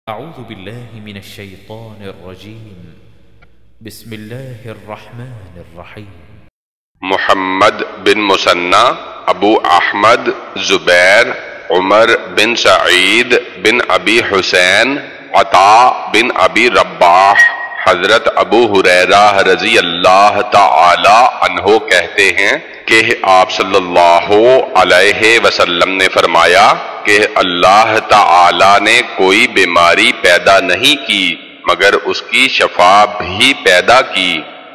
أعوذ بالله من الشيطان الرجيم بسم الله الرحمن الرحيم محمد بن مثنى ابو احمد زبیر عمر بن سعید بن ابی حسین عطا بن ابی رباح حضرت ابو ہریرہ رضی اللہ تعالی عنہ کہتے ہیں کہ آپ صلی اللہ علیہ وسلم نے فرمایا کہ اللہ تعالی نے کوئی بیماری پیدا نہیں کی مگر اس کی شفا بھی پیدا کی۔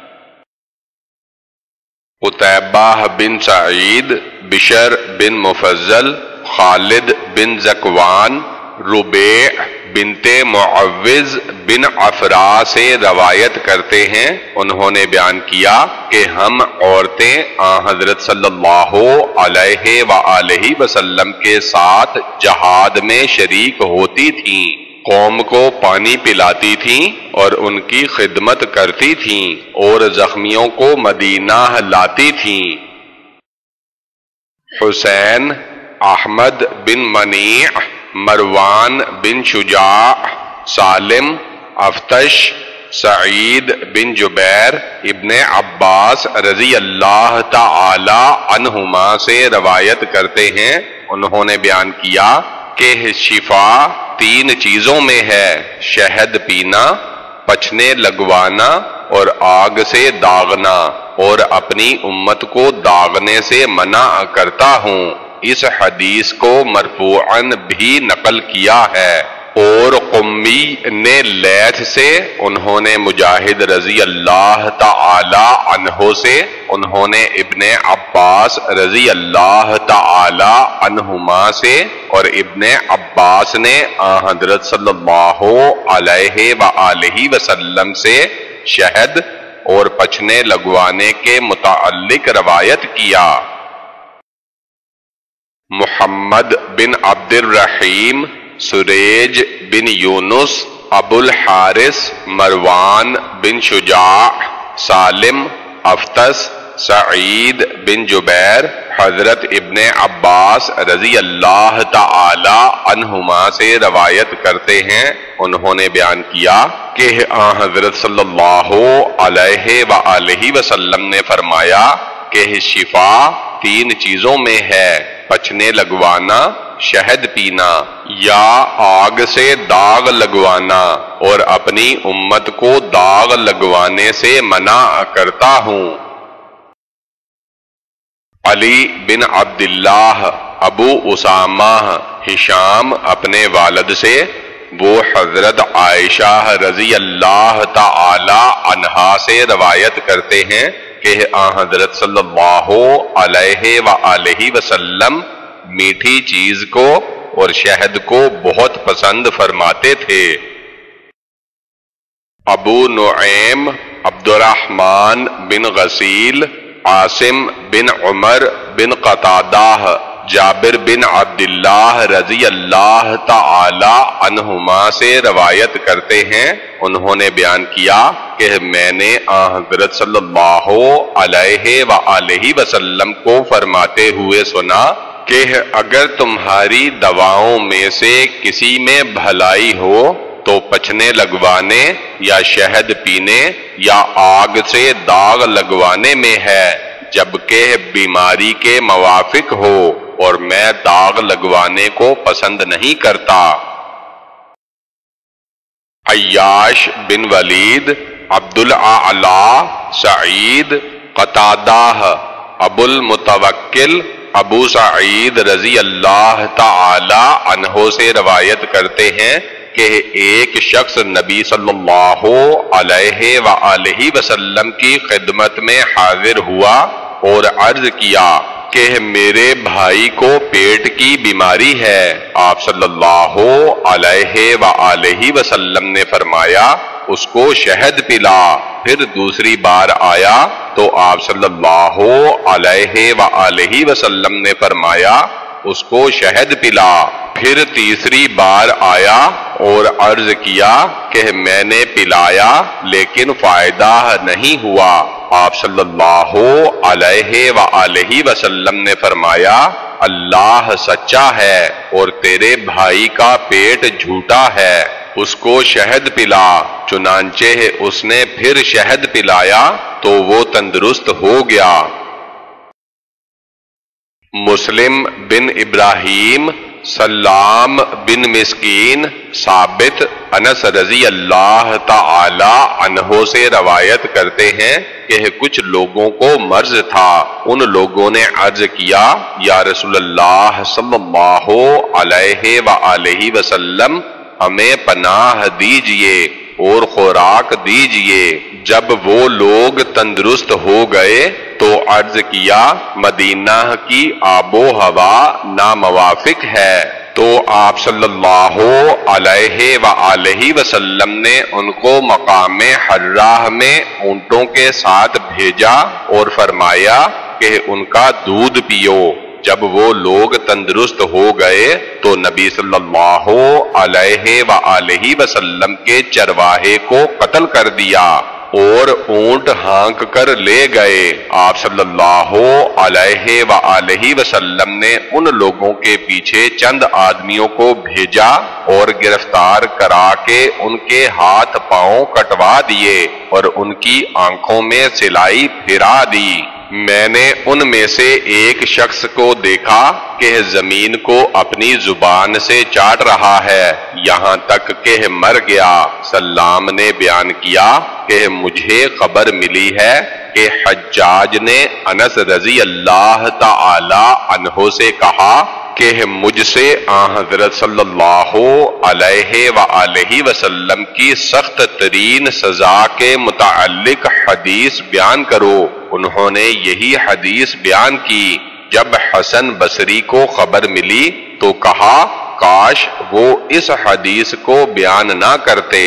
قتیبہ بن سعید، بشر بن مفضل، خالد بن زکوان، ربیع بنت معوذ بن عفراء سے روایت کرتے ہیں، انہوں نے بیان کیا کہ ہم عورتیں حضرت صلی اللہ علیہ وآلہ وسلم کے ساتھ جہاد میں شریک ہوتی تھیں، قوم کو پانی پلاتی تھیں اور ان کی خدمت کرتی تھیں اور زخمیوں کو مدینہ لاتی تھیں۔ حسین، احمد بن منیع، مروان بن شجاع، سالم، افتش، سعید بن جبیر، ابن عباس رضی اللہ تعالی عنہما سے روایت کرتے ہیں، انہوں نے بیان کیا کہ شفا 3 چیزوں میں ہے: شہد پینا، پچھنے لگوانا اور آگ سے داغنا، اور اپنی امت کو داغنے سے منع کرتا ہوں۔ اس حدیث کو مرفوعاً بھی نقل کیا ہے، اور قمی نے لیث سے، انہوں نے مجاہد رضی اللہ تعالی عنہ سے، انہوں نے ابن عباس رضی اللہ تعالی عنہما سے، اور ابن عباس نے حضرت صلی اللہ علیہ وآلہ وسلم سے شہد اور پچھنے لگوانے کے متعلق روایت کیا۔ محمد بن عبد الرحیم، سریج بن یونس، ابو الحارث، مروان بن شجاع، سالم، افتس، سعید بن جبیر، حضرت ابن عباس رضی اللہ تعالی عنہما سے روایت کرتے ہیں، انہوں نے بیان کیا کہ حضرت صلی اللہ علیہ وآلہ وسلم نے فرمایا کہ شفا 3 چیزوں میں ہے: پچھنے لگوانا، شہد پینا، یا آگ سے داغ لگوانا، اور اپنی امت کو داغ لگوانے سے منع کرتا ہوں۔ علی بن عبداللہ ابو اسامہ ہشام اپنے والد سے، وہ حضرت عائشہ رضی اللہ تعالی عنہا سے روایت کرتے ہیں کہ حضرت صلی اللہ علیہ وآلہ وسلم میٹھی چیز کو اور شہد کو بہت پسند فرماتے تھے۔ ابو نعیم، عبد الرحمن بن غسیل، عاصم بن عمر بن قتادہ، جابر بن عبداللہ رضی اللہ تعالی عنہما سے روایت کرتے ہیں، انہوں نے بیان کیا کہ میں نے حضرت صلی اللہ علیہ وآلہ وسلم کو فرماتے ہوئے سنا کہ اگر تمہاری دواؤں میں سے کسی میں بھلائی ہو تو پچھنے لگوانے یا شہد پینے یا آگ سے داغ لگوانے میں ہے، جبکہ بیماری کے موافق ہو، اور میں داغ لگوانے کو پسند نہیں کرتا۔ عیاش بن ولید، عبد الاعلی، سعید، قتادہ، ابو المتوکل، ابو سعید رضی اللہ تعالی عنہ سے روایت کرتے ہیں کہ ایک شخص نبی صلی اللہ علیہ وآلہ وسلم کی خدمت میں حاضر ہوا اور عرض کیا کہ میرے بھائی کو پیٹ کی بیماری ہے۔ آپ صلی اللہ علیہ وآلہ وسلم نے فرمایا اس کو شہد پلا۔ پھر دوسری بار آیا تو آپ صلی اللہ علیہ وآلہ وسلم نے فرمایا اس کو شہد پلا۔ پھر تیسری بار آیا اور عرض کیا کہ میں نے پلایا لیکن فائدہ نہیں ہوا۔ آپ صلی اللہ علیہ وآلہ وسلم نے فرمایا اللہ سچا ہے اور تیرے بھائی کا پیٹ جھوٹا ہے۔ اس کو شہد پلا، چنانچہ اس نے پھر شہد پلایا تو وہ تندرست ہو گیا۔ مسلم بن ابراہیم، سلام بن مسکین، ثابت، انس رضی اللہ تعالی عنہ سے روایت کرتے ہیں کہ کچھ لوگوں کو مرض تھا۔ ان لوگوں نے عرض کیا، یا رسول اللہ صلی اللہ علیہ وآلہ وسلم، ہمیں پناہ دیجئے اور خوراک دیجئے۔ جب وہ لوگ تندرست ہو گئے تو عرض کیا، مدینہ کی آب و ہوا ناموافق ہے، تو آپ صلی اللہ علیہ وآلہ وسلم نے ان کو مقام حراہ میں اونٹوں کے ساتھ بھیجا اور فرمایا کہ ان کا دودھ پیو۔ جب وہ لوگ تندرست ہو گئے تو نبی صلی اللہ علیہ وآلہ وسلم کے چرواہے کو قتل کر دیا اور اونٹ ہانک کر لے گئے۔ آپ صلی اللہ علیہ وآلہ وسلم نے ان لوگوں کے پیچھے چند آدمیوں کو بھیجا اور گرفتار کرا کے ان کے ہاتھ پاؤں کٹوا دیے اور ان کی آنکھوں میں سلائی پھرا دی۔ میں نے ان میں سے ایک شخص کو دیکھا کہ زمین کو اپنی زبان سے چاٹ رہا ہے یہاں تک کہ مر گیا۔ سلام نے بیان کیا کہ مجھے خبر ملی ہے کہ حجاج نے انس رضی اللہ تعالی عنہ سے کہا کہ مجھ سے حضرت صلی اللہ علیہ وآلہ وسلم کی سخت ترین سزا کے متعلق حدیث بیان کرو۔ انہوں نے یہی حدیث بیان کی۔ جب حسن بصری کو خبر ملی تو کہا، کاش وہ اس حدیث کو بیان نہ کرتے۔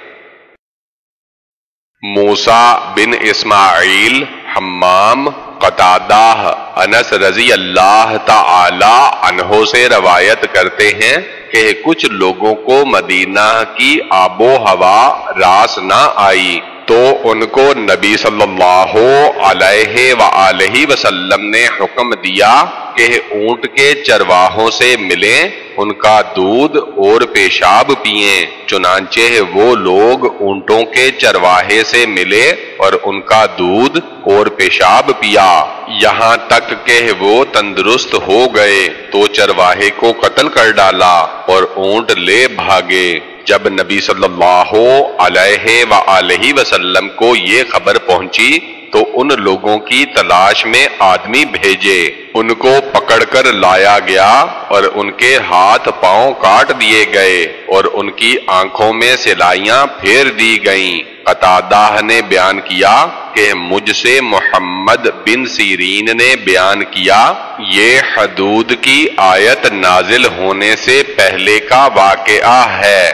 موسیٰ بن اسماعیل، حمام، قتادہ، انس رضی اللہ تعالی عنہ سے روایت کرتے ہیں کہ کچھ لوگوں کو مدینہ کی آب و ہوا راس نہ آئی تو ان کو نبی صلی اللہ علیہ وآلہ وسلم نے حکم دیا کہ اونٹ کے چرواہوں سے ملیں، ان کا دودھ اور پیشاب پئیں۔ چنانچہ وہ لوگ اونٹوں کے چرواہے سے ملے اور ان کا دودھ اور پیشاب پیا، یہاں تک کہ وہ تندرست ہو گئے تو چرواہے کو قتل کر ڈالا اور اونٹ لے بھاگے۔ جب نبی صلی اللہ علیہ وآلہ وسلم کو یہ خبر پہنچی تو ان لوگوں کی تلاش میں آدمی بھیجے، ان کو پکڑ کر لایا گیا اور ان کے ہاتھ پاؤں کاٹ دیے گئے اور ان کی آنکھوں میں سلائیاں پھیر دی گئیں۔ قتادہ نے بیان کیا کہ مجھ سے محمد بن سیرین نے بیان کیا، یہ حدود کی آیت نازل ہونے سے پہلے کا واقعہ ہے۔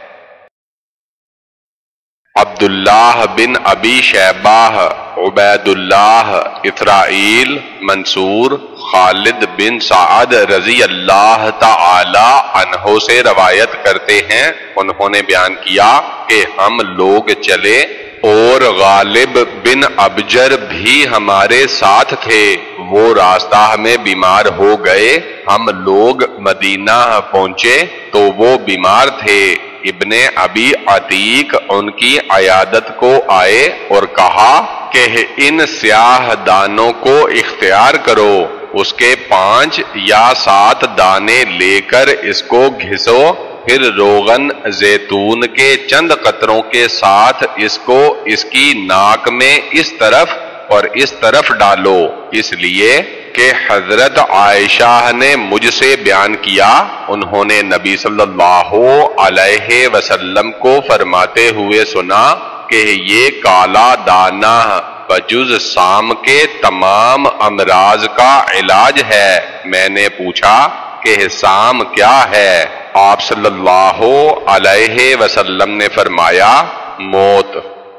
عبداللہ بن ابی شیبہ، عبید اللہ، اسرائیل، منصور، خالد بن سعد رضی اللہ تعالی عنہ سے روایت کرتے ہیں، انہوں نے بیان کیا کہ ہم لوگ چلے اور غالب بن ابجر بھی ہمارے ساتھ تھے، وہ راستہ میں بیمار ہو گئے۔ ہم لوگ مدینہ پہنچے تو وہ بیمار تھے۔ ابن ابی عتیق ان کی عیادت کو آئے اور کہا کہ ان سیاہ دانوں کو اختیار کرو، اس کے 5 یا 7 دانے لے کر اس کو گھسو، پھر روغن زیتون کے چند قطروں کے ساتھ اس کو اس کی ناک میں اس طرف اور اس طرف ڈالو، اس لیے کہ حضرت عائشہ نے مجھ سے بیان کیا، انہوں نے نبی صلی اللہ علیہ وسلم کو فرماتے ہوئے سنا کہ یہ کالا دانہ بجز سام کے تمام امراض کا علاج ہے۔ میں نے پوچھا کہ سام کیا ہے؟ آپ صلی اللہ علیہ وسلم نے فرمایا، موت۔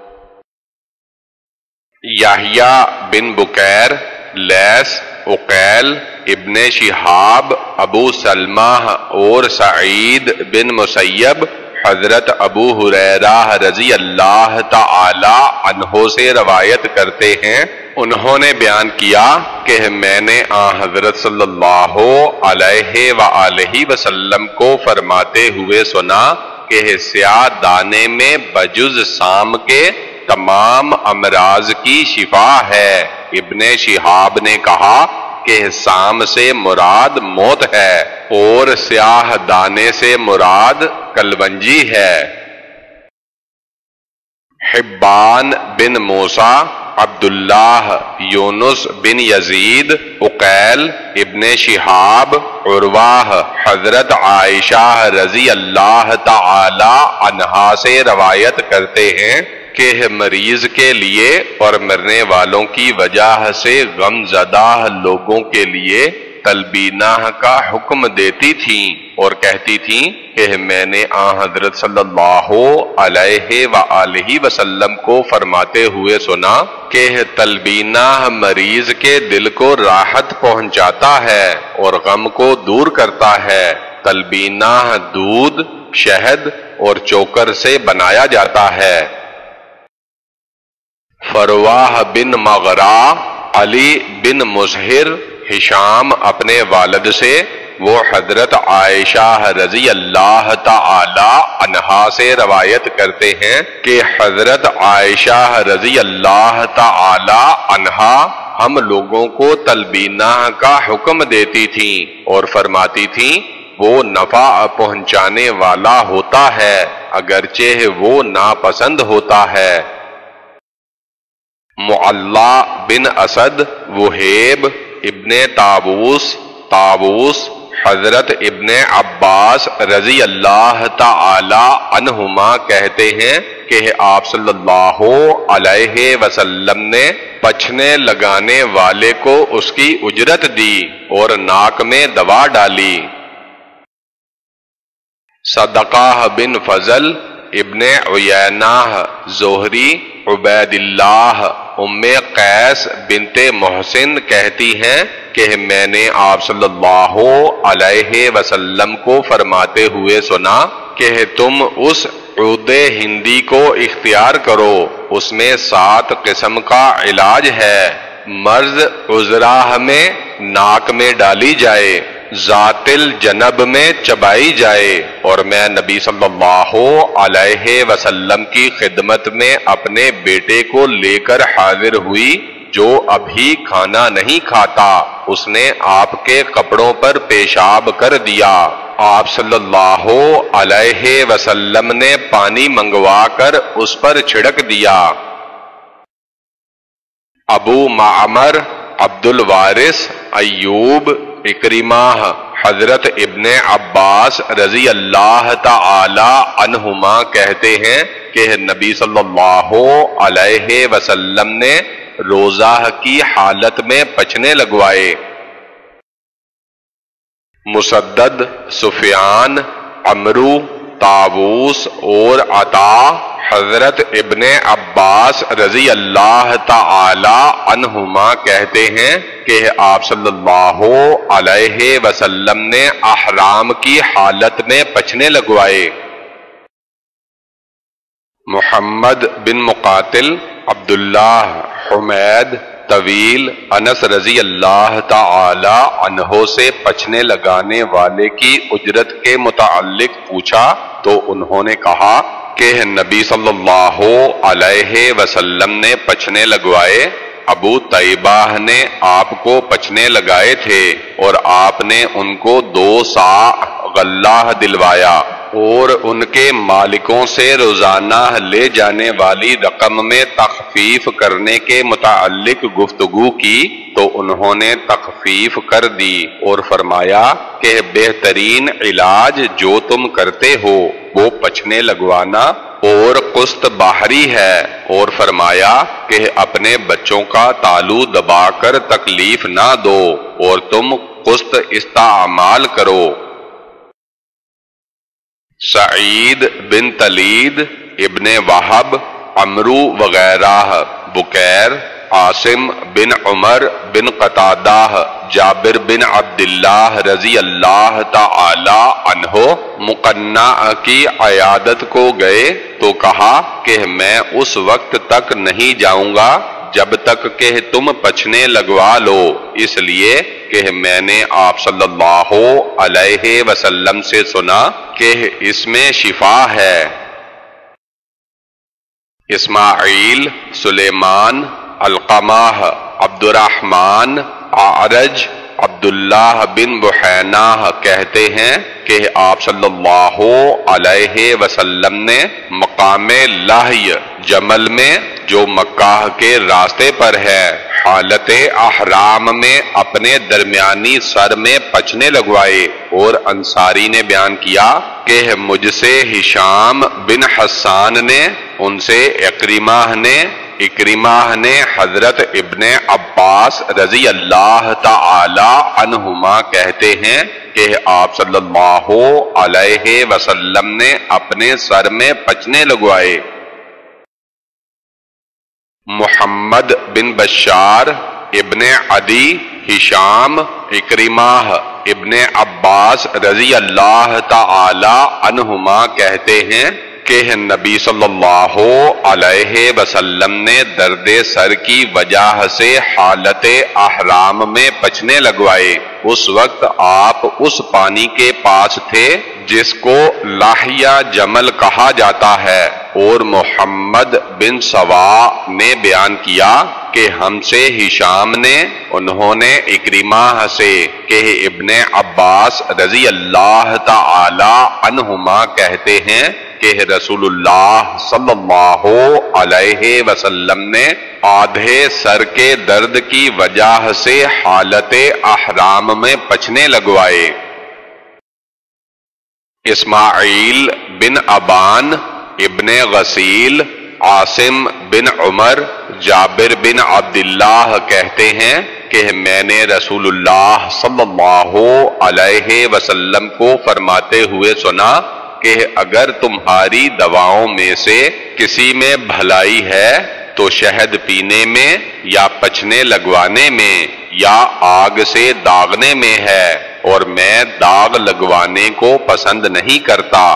یحییٰ بن بکیر، لیث، عقیل، ابن شہاب، ابو سلمہ اور سعید بن مسیب حضرت ابو ہریرہ رضی اللہ تعالی عنہ سے روایت کرتے ہیں، انہوں نے بیان کیا کہ میں نے حضرت صلی اللہ علیہ وآلہ وسلم کو فرماتے ہوئے سنا کہ سیاہ دانے میں بجز سام کے تمام امراض کی شفا ہے۔ ابن شہاب نے کہا کہ سام سے مراد موت ہے اور سیاہ دانے سے مراد کلونجی ہے۔ حبان بن موسیٰ، عبداللہ، یونس بن یزید، عقیل، ابن شہاب، عروہ، حضرت عائشہ رضی اللہ تعالی عنہا سے روایت کرتے ہیں کہ مریض کے لیے اور مرنے والوں کی وجہ سے غم زدہ لوگوں کے لیے تلبینہ کا حکم دیتی تھیں اور کہتی تھیں کہ میں نے حضرت صلی اللہ علیہ وآلہ وسلم کو فرماتے ہوئے سنا کہ تلبینہ مریض کے دل کو راحت پہنچاتا ہے اور غم کو دور کرتا ہے۔ تلبینہ دودھ، شہد اور چوکر سے بنایا جاتا ہے۔ فروہ بن مغرا، علی بن مظہر، ہشام اپنے والد سے، وہ حضرت عائشہ رضی اللہ تعالی عنہا سے روایت کرتے ہیں کہ حضرت عائشہ رضی اللہ تعالی عنہا ہم لوگوں کو تلبینہ کا حکم دیتی تھیں اور فرماتی تھیں وہ نفع پہنچانے والا ہوتا ہے اگرچہ وہ ناپسند ہوتا ہے۔ معلا بن اسد، وہیب ابن طاووس، حضرت ابن عباس رضی اللہ تعالی عنہما کہتے ہیں کہ آپ صلی اللہ علیہ وسلم نے پچھنے لگانے والے کو اس کی اجرت دی اور ناک میں دوا ڈالی۔ صدقہ بن فضل، ابن عیینہ، زہری، عبید اللہ، ام قیس بنت محسن کہتی ہیں کہ میں نے آپ صلی اللہ علیہ وسلم کو فرماتے ہوئے سنا کہ تم اس عود ہندی کو اختیار کرو، اس میں 7 قسم کا علاج ہے۔ مرض عذراہ میں ناک میں ڈالی جائے، ذات الجنب میں چبائی جائے، اور میں نبی صلی اللہ علیہ وسلم کی خدمت میں اپنے بیٹے کو لے کر حاضر ہوئی جو ابھی کھانا نہیں کھاتا، اس نے آپ کے کپڑوں پر پیشاب کر دیا۔ آپ صلی اللہ علیہ وسلم نے پانی منگوا کر اس پر چھڑک دیا۔ ابو معمر، عبد الوارث، ایوب، اکرمہ، حضرت ابن عباس رضی اللہ تعالی عنہما کہتے ہیں کہ نبی صلی اللہ علیہ وسلم نے روزہ کی حالت میں پچھنے لگوائے۔ مسدد، سفیان، عمرو، طاووس اور عطا حضرت ابن عباس رضی اللہ تعالی عنہما کہتے ہیں کہ آپ صلی اللہ علیہ وسلم نے احرام کی حالت میں پچھنے لگوائے۔ محمد بن مقاتل، عبداللہ، حمید، طویل، انس رضی اللہ تعالی عنہ سے پچھنے لگانے والے کی اجرت کے متعلق پوچھا تو انہوں نے کہا کہ نبی صلی اللہ علیہ وسلم نے پچھنے لگوائے۔ ابو طیبہ نے آپ کو پچھنے لگائے تھے اور آپ نے ان کو 2 صاع غلہ دلوایا اور ان کے مالکوں سے روزانہ لے جانے والی رقم میں تخفیف کرنے کے متعلق گفتگو کی تو انہوں نے تخفیف کر دی اور فرمایا کہ بہترین علاج جو تم کرتے ہو وہ پچھنے لگوانا اور قسط باہری ہے، اور فرمایا کہ اپنے بچوں کا تالو دبا کر تکلیف نہ دو اور تم قسط استعمال کرو۔ سعید بن تلید، ابن وہب، عمرو وغیرہ، بکیر، عاصم بن عمر بن قتادہ، جابر بن عبداللہ رضی اللہ تعالی عنہ مقنع کی عیادت کو گئے تو کہا کہ میں اس وقت تک نہیں جاؤں گا جب تک کہ تم پچنے لگوا لو، اس لیے کہ میں نے آپ صلی اللہ علیہ وسلم سے سنا کہ اس میں شفا ہے۔ اسماعیل، سلیمان، علقمہ، عبد الرحمن، اعرج، عبداللہ بن بحینہ کہتے ہیں کہ آپ صلی اللہ علیہ وسلم نے مقام لہی جمل میں جو مکہ کے راستے پر ہے حالت احرام میں اپنے درمیانی سر میں پچنے لگوائے، اور انصاری نے بیان کیا کہ مجھ سے ہشام بن حسان نے، ان سے اکرمہ نے حضرت ابن عباس رضی اللہ تعالی عنہما کہتے ہیں کہ آپ صلی اللہ علیہ وسلم نے اپنے سر میں پچنے لگوائے۔ محمد بن بشار، ابن عدی، ہشام، اکرمہ، ابن عباس رضی اللہ تعالی عنہما کہتے ہیں کہ نبی صلی اللہ علیہ وسلم نے درد سر کی وجہ سے حالت احرام میں پچنے لگوائے۔ اس وقت آپ اس پانی کے پاس تھے جس کو لاہیا جمل کہا جاتا ہے، اور محمد بن سوا نے بیان کیا کہ ہم سے ہشام نے، انہوں نے اکرمہ سے کہ ابن عباس رضی اللہ تعالی عنہما کہتے ہیں کہ رسول اللہ صلی اللہ علیہ وسلم نے آدھے سر کے درد کی وجہ سے حالت احرام میں پچنے لگوائے۔ اسماعیل بن ابان، ابن غسیل، عاصم بن عمر، جابر بن عبداللہ کہتے ہیں کہ میں نے رسول اللہ صلی اللہ علیہ وسلم کو فرماتے ہوئے سنا کہ اگر تمہاری دواؤں میں سے کسی میں بھلائی ہے تو شہد پینے میں یا پچنے لگوانے میں یا آگ سے داغنے میں ہے، اور میں داغ لگوانے کو پسند نہیں کرتا۔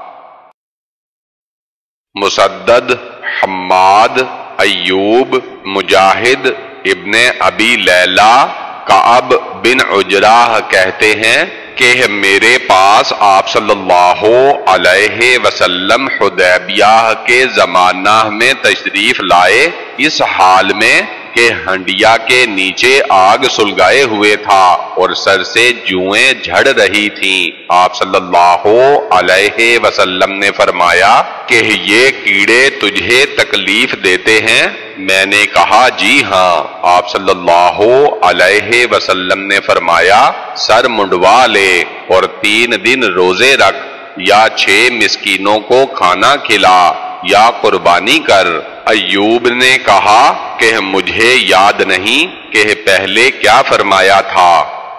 مسدد، حماد، ایوب، مجاہد، ابن ابی لیلہ، کعب بن عجرہ کہتے ہیں کہ میرے پاس آپ صلی اللہ علیہ وسلم حدیبیہ کے زمانہ میں تشریف لائے، اس حال میں کہ ہنڈیا کے نیچے آگ سلگائے ہوئے تھا اور سر سے جوئیں جھڑ رہی تھیں۔ آپ صلی اللہ علیہ وسلم نے فرمایا کہ یہ کیڑے تجھے تکلیف دیتے ہیں؟ میں نے کہا جی ہاں۔ آپ صلی اللہ علیہ وسلم نے فرمایا سر منڈوا لے اور 3 دن روزے رکھ، یا 6 مسکینوں کو کھانا کھلا یا قربانی کر۔ ایوب نے کہا کہ مجھے یاد نہیں کہ پہلے کیا فرمایا تھا۔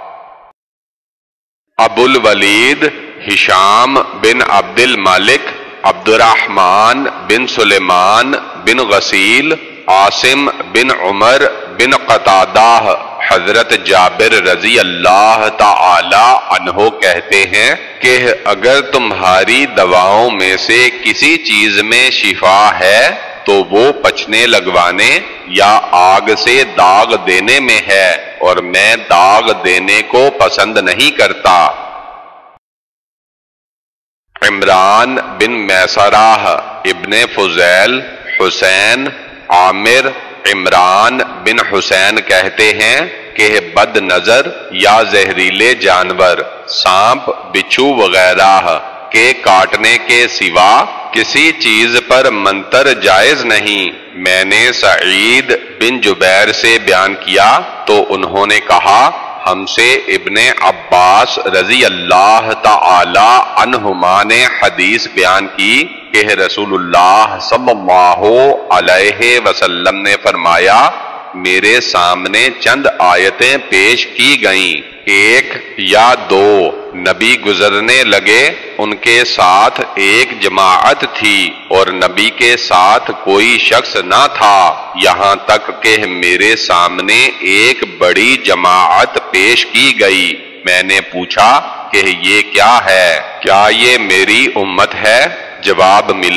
ابو الولید، ہشام بن عبد الملک، عبد الرحمن بن سلیمان بن غسیل، عاصم بن عمر بن قتادہ، حضرت جابر رضی اللہ تعالی عنہ کہتے ہیں کہ اگر تمہاری دواؤں میں سے کسی چیز میں شفا ہے تو وہ پچنے لگوانے یا آگ سے داغ دینے میں ہے، اور میں داغ دینے کو پسند نہیں کرتا۔ عمران بن میسرہ، ابن فضیل، حسین، عامر، عمران بن حسین کہتے ہیں کہ بد نظر یا زہریلے جانور، سانپ، بچھو وغیرہ کے کاٹنے کے سوا کسی چیز پر منتر جائز نہیں۔ میں نے سعید بن جبیر سے بیان کیا تو انہوں نے کہا ہم سے ابن عباس رضی اللہ تعالی عنہما نے حدیث بیان کی کہ رسول اللہ صلی اللہ علیہ وسلم نے فرمایا میرے سامنے چند آیتیں پیش کی گئیں، 1 یا 2 نبی گزرنے لگے، ان کے ساتھ ایک جماعت تھی اور نبی کے ساتھ کوئی شخص نہ تھا، یہاں تک کہ میرے سامنے ایک بڑی جماعت پیش کی گئی۔ میں نے پوچھا کہ یہ کیا ہے؟ کیا یہ میری امت ہے؟ جواب ملا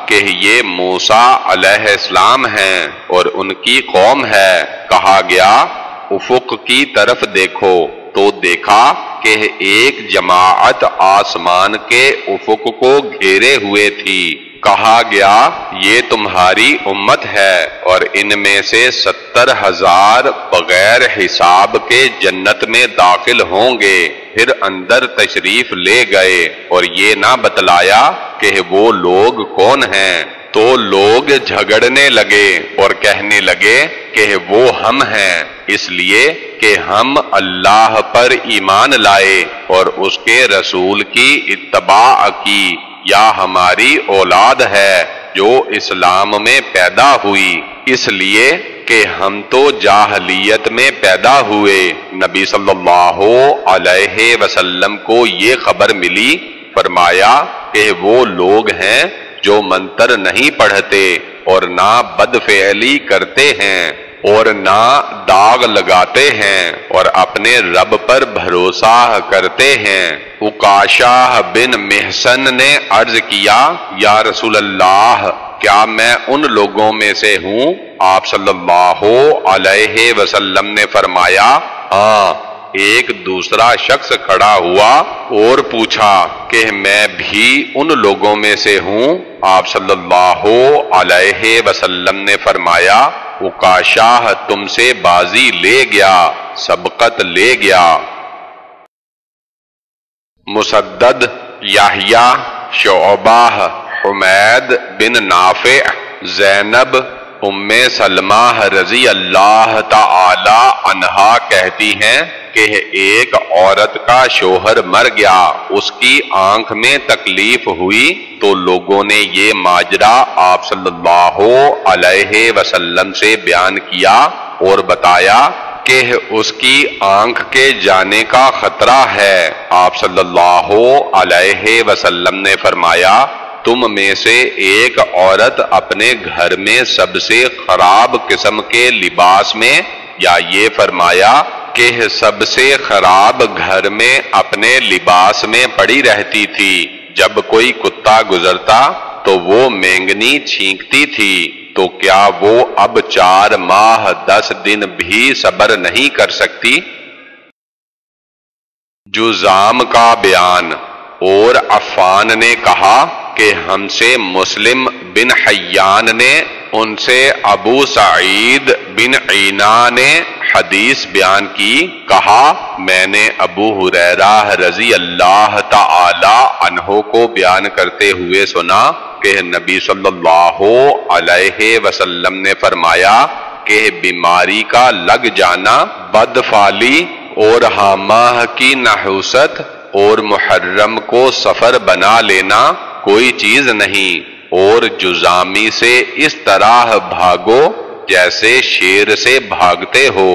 کہ یہ موسیٰ علیہ السلام ہیں اور ان کی قوم ہے۔ کہا گیا افق کی طرف دیکھو تو دیکھا کہ ایک جماعت آسمان کے افق کو گھیرے ہوئے تھی۔ کہا گیا یہ تمہاری امت ہے اور ان میں سے 70,000 بغیر حساب کے جنت میں داخل ہوں گے۔ پھر اندر تشریف لے گئے اور یہ نہ بتلایا کہ وہ لوگ کون ہیں۔ تو لوگ جھگڑنے لگے اور کہنے لگے کہ وہ ہم ہیں، اس لیے کہ ہم اللہ پر ایمان لائے اور اس کے رسول کی اتباع کی، یا ہماری اولاد ہے جو اسلام میں پیدا ہوئی، اس لیے کہ ہم تو جاہلیت میں پیدا ہوئے۔ نبی صلی اللہ علیہ وسلم کو یہ خبر ملی، فرمایا کہ وہ لوگ ہیں جو منتر نہیں پڑھتے اور نہ بدفعلی کرتے ہیں اور نہ داغ لگاتے ہیں اور اپنے رب پر بھروسہ کرتے ہیں۔ عکاشہ بن محصن نے عرض کیا، یا رسول اللہ، کیا میں ان لوگوں میں سے ہوں؟ آپ صلی اللہ علیہ وسلم نے فرمایا، ہاں۔ ایک دوسرا شخص کھڑا ہوا اور پوچھا کہ میں بھی ان لوگوں میں سے ہوں؟ آپ صلی اللہ علیہ وسلم نے فرمایا، عکاشہ تم سے بازی لے گیا، سبقت لے گیا۔ مسدد، یحییٰ، شعبہ، حمید بن نافع، زینب ام سلمہ رضی اللہ تعالی عنہا کہتی ہیں کہ ایک عورت کا شوہر مر گیا، اس کی آنکھ میں تکلیف ہوئی تو لوگوں نے یہ ماجرا آپ صلی اللہ علیہ وسلم سے بیان کیا اور بتایا کہ اس کی آنکھ کے جانے کا خطرہ ہے۔ آپ صلی اللہ علیہ وسلم نے فرمایا، تم میں سے ایک عورت اپنے گھر میں سب سے خراب قسم کے لباس میں، یا یہ فرمایا کہ سب سے خراب گھر میں اپنے لباس میں پڑی رہتی تھی، جب کوئی کتا گزرتا تو وہ مینگنی چھینکتی تھی، تو کیا وہ اب 4 ماہ 10 دن بھی صبر نہیں کر سکتی؟ جذام کا بیان۔ اور عفان نے کہا کہ ہم سے مسلم بن حیان نے، ان سے ابو سعید بن عینا نے حدیث بیان کی، کہا میں نے ابو ہریرہ رضی اللہ تعالی عنہ کو بیان کرتے ہوئے سنا کہ نبی صلی اللہ علیہ وسلم نے فرمایا کہ بیماری کا لگ جانا، بدفعلی اور حامہ کی نحوست اور محرم کو سفر بنا لینا کوئی چیز نہیں، اور جذامی سے اس طرح بھاگو جیسے شیر سے بھاگتے ہو۔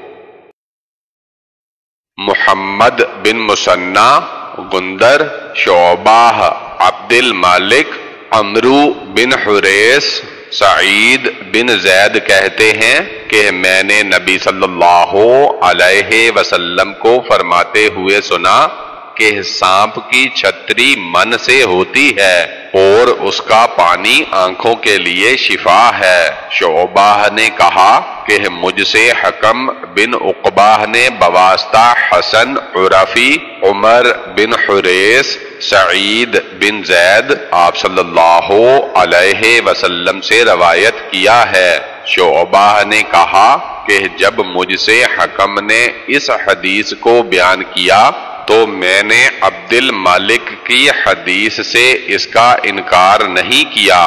محمد بن مثنی، غندر، شعبہ، عبد المالک، عمرو بن حریث، سعید بن زید کہتے ہیں کہ میں نے نبی صلی اللہ علیہ وسلم کو فرماتے ہوئے سنا کہ سانپ کی چھتری من سے ہوتی ہے اور اس کا پانی آنکھوں کے لیے شفا ہے۔ شعبہ نے کہا کہ مجھ سے حکم بن عقبہ نے بواسطہ حسن عرفی، عمر بن حریث، سعید بن زید آپ صلی اللہ علیہ وسلم سے روایت کیا ہے۔ شعبہ نے کہا کہ جب مجھ سے حکم نے اس حدیث کو بیان کیا تو میں نے عبد المالک کی حدیث سے اس کا انکار نہیں کیا۔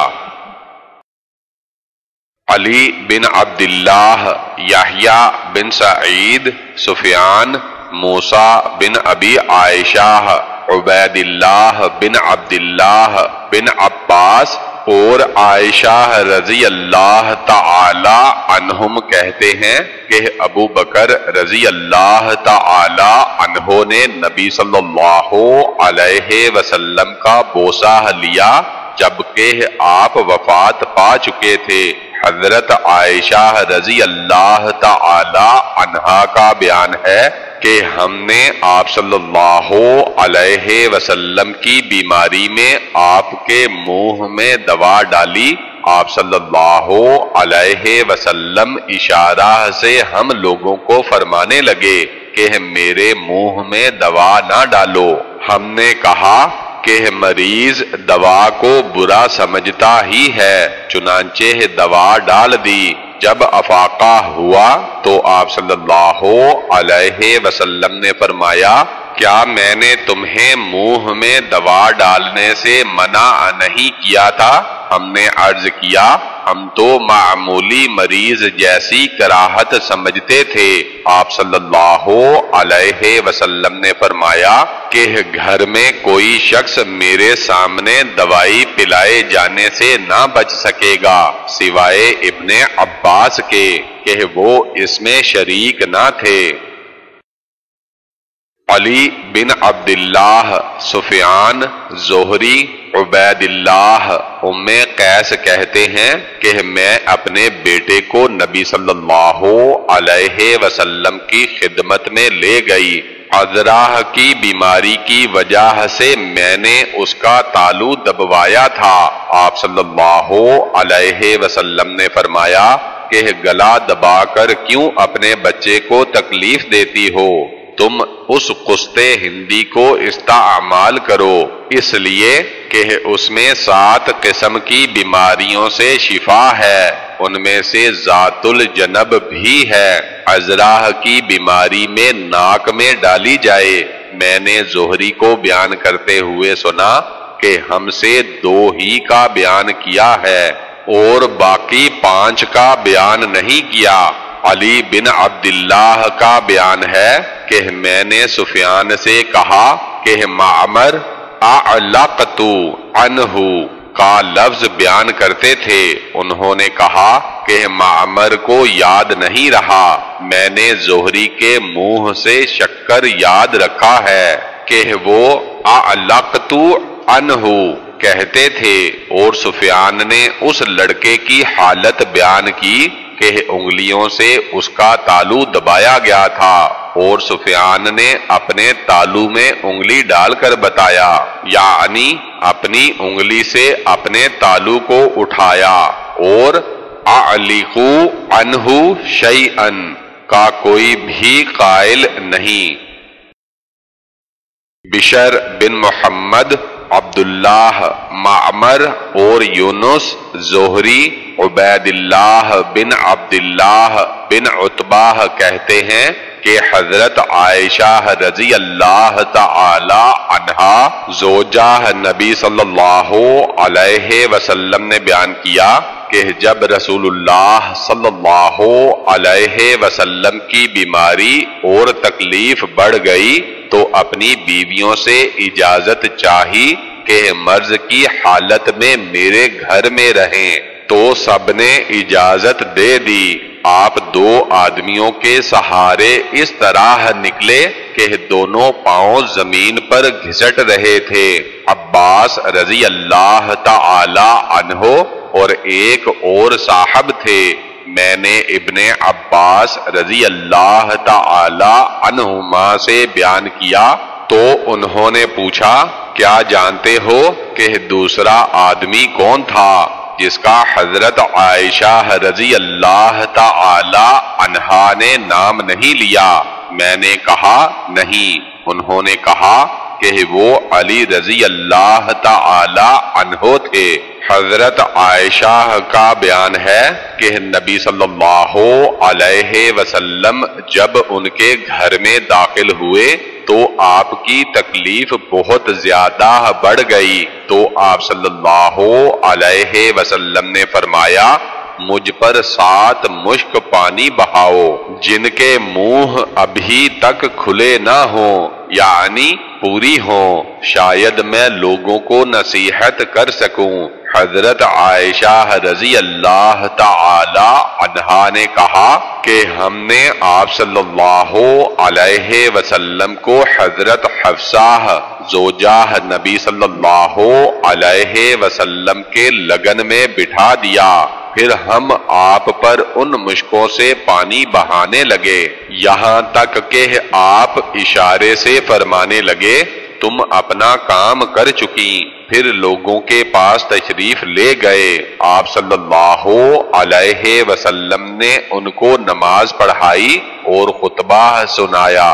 علی بن عبداللہ، یحییٰ بن سعید، سفیان، موسیٰ بن ابی عائشہ، عبید اللہ بن عبداللہ بن عباس اور عائشہ رضی اللہ تعالی عنہم کہتے ہیں کہ ابو بکر رضی اللہ تعالی عنہ نے نبی صلی اللہ علیہ وسلم کا بوسہ لیا جبکہ آپ وفات پا چکے تھے۔ حضرت عائشہ رضی اللہ تعالی عنہا کا بیان ہے کہ ہم نے آپ صلی اللہ علیہ وسلم کی بیماری میں آپ کے منہ میں دوا ڈالی۔ آپ صلی اللہ علیہ وسلم اشارہ سے ہم لوگوں کو فرمانے لگے کہ میرے منہ میں دوا نہ ڈالو۔ ہم نے کہا کہ مریض دوا کو برا سمجھتا ہی ہے، چنانچہ دوا ڈال دی۔ جب افاقہ ہوا تو آپ صلی اللہ علیہ وسلم نے فرمایا، کیا میں نے تمہیں منہ میں دوا ڈالنے سے منع نہیں کیا تھا؟ ہم نے عرض کیا، ہم تو معمولی مریض جیسی کراہت سمجھتے تھے۔ آپ صلی اللہ علیہ وسلم نے فرمایا کہ گھر میں کوئی شخص میرے سامنے دوائی پلائے جانے سے نہ بچ سکے گا سوائے ابن عباس کے کہ وہ اس میں شریک نہ تھے۔ علی بن عبداللہ، سفیان، زہری، عبید اللہ، ام قیس کہتے ہیں کہ میں اپنے بیٹے کو نبی صلی اللہ علیہ وسلم کی خدمت میں لے گئی۔ عذراء کی بیماری کی وجہ سے میں نے اس کا تالو دبوایا تھا۔ آپ صلی اللہ علیہ وسلم نے فرمایا کہ گلا دبا کر کیوں اپنے بچے کو تکلیف دیتی ہو؟ تم اس قسطِ ہندی کو استعمال کرو، اس لیے کہ اس میں 7 قسم کی بیماریوں سے شفا ہے، ان میں سے ذات الجنب بھی ہے۔ عذراء کی بیماری میں ناک میں ڈالی جائے۔ میں نے زہری کو بیان کرتے ہوئے سنا کہ ہم سے 2 ہی کا بیان کیا ہے اور باقی 5 کا بیان نہیں کیا۔ علی بن عبداللہ کا بیان ہے کہ میں نے سفیان سے کہا کہ معمر اعلقت عنہ کا لفظ بیان کرتے تھے۔ انہوں نے کہا کہ معمر کو یاد نہیں رہا، میں نے زہری کے منہ سے شکر یاد رکھا ہے کہ وہ اعلقت عنہ کہتے تھے، اور سفیان نے اس لڑکے کی حالت بیان کی کہ انگلیوں سے اس کا تالو دبایا گیا تھا، اور سفیان نے اپنے تالو میں انگلی ڈال کر بتایا، یعنی اپنی انگلی سے اپنے تالو کو اٹھایا، اور اعلقوا عنہ شیئا کا کوئی بھی قائل نہیں۔ بشر بن محمد، عبداللہ، معمر اور یونس، زہری، عبید اللہ بن عبداللہ بن عتبہ کہتے ہیں کہ حضرت عائشہ رضی اللہ تعالی عنہا زوجہ نبی صلی اللہ علیہ وسلم نے بیان کیا کہ جب رسول اللہ صلی اللہ علیہ وسلم کی بیماری اور تکلیف بڑھ گئی تو اپنی بیویوں سے اجازت چاہی کہ مرض کی حالت میں میرے گھر میں رہیں، تو سب نے اجازت دے دی۔ آپ 2 آدمیوں کے سہارے اس طرح نکلے کہ دونوں پاؤں زمین پر گھسٹ رہے تھے۔ عباس رضی اللہ تعالی عنہ اور ایک اور صاحب تھے۔ میں نے ابن عباس رضی اللہ تعالی عنہما سے بیان کیا تو انہوں نے پوچھا، کیا جانتے ہو کہ دوسرا آدمی کون تھا جس کا حضرت عائشہ رضی اللہ تعالی عنہا نے نام نہیں لیا؟ میں نے کہا نہیں۔ انہوں نے کہا کہ وہ علی رضی اللہ تعالی عنہ تھے۔ حضرت عائشہ کا بیان ہے کہ نبی صلی اللہ علیہ وسلم جب ان کے گھر میں داخل ہوئے تو آپ کی تکلیف بہت زیادہ بڑھ گئی، تو آپ صلی اللہ علیہ وسلم نے فرمایا، مجھ پر 7 مشک پانی بہاؤ جن کے منہ ابھی تک کھلے نہ ہوں، یعنی پوری ہوں، شاید میں لوگوں کو نصیحت کر سکوں۔ حضرت عائشہ رضی اللہ تعالی عنہا نے کہا کہ ہم نے آپ صلی اللہ علیہ وسلم کو حضرت حفصہ زوجہ نبی صلی اللہ علیہ وسلم کے لگن میں بٹھا دیا۔ پھر ہم آپ پر ان مشکوں سے پانی بہانے لگے، یہاں تک کہ آپ اشارے سے فرمانے لگے تم اپنا کام کر چکی۔ پھر لوگوں کے پاس تشریف لے گئے، آپ صلی اللہ علیہ وسلم نے ان کو نماز پڑھائی اور خطبہ سنایا۔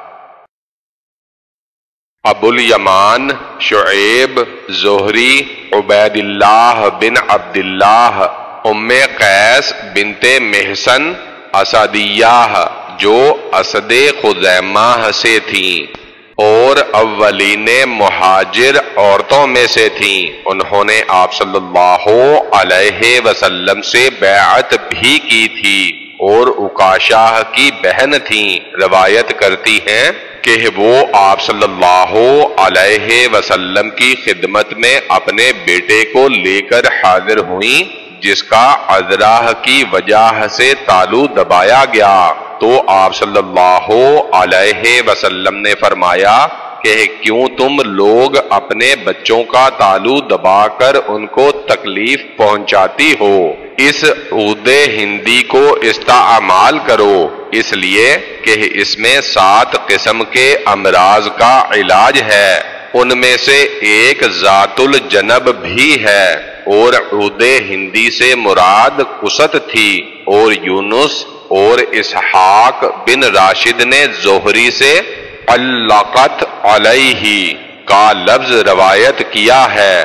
ابو الیمان شعیب زہری عبید اللہ بن عبداللہ ام قیس بنت محسن اسدیہ جو اسد خزیمہ سے تھیں اور اولین مہاجر عورتوں میں سے تھیں، انہوں نے آپ صلی اللہ علیہ وسلم سے بیعت بھی کی تھی اور عکاشہ کی بہن تھیں۔ روایت کرتی ہیں کہ وہ آپ صلی اللہ علیہ وسلم کی خدمت میں اپنے بیٹے کو لے کر حاضر ہوئیں جس کا عذراہ کی وجہ سے تالو دبایا گیا، تو آپ صلی اللہ علیہ وسلم نے فرمایا کہ کیوں تم لوگ اپنے بچوں کا تالو دبا کر ان کو تکلیف پہنچاتی ہو؟ اس عود ہندی کو استعمال کرو، اس لیے کہ اس میں 7 قسم کے امراض کا علاج ہے، ان میں سے ایک ذات الجنب بھی ہے، اور عود ہندی سے مراد قست تھی، اور یونس اور اسحاق بن راشد نے زہری سے علقت علیہ کا لفظ روایت کیا ہے۔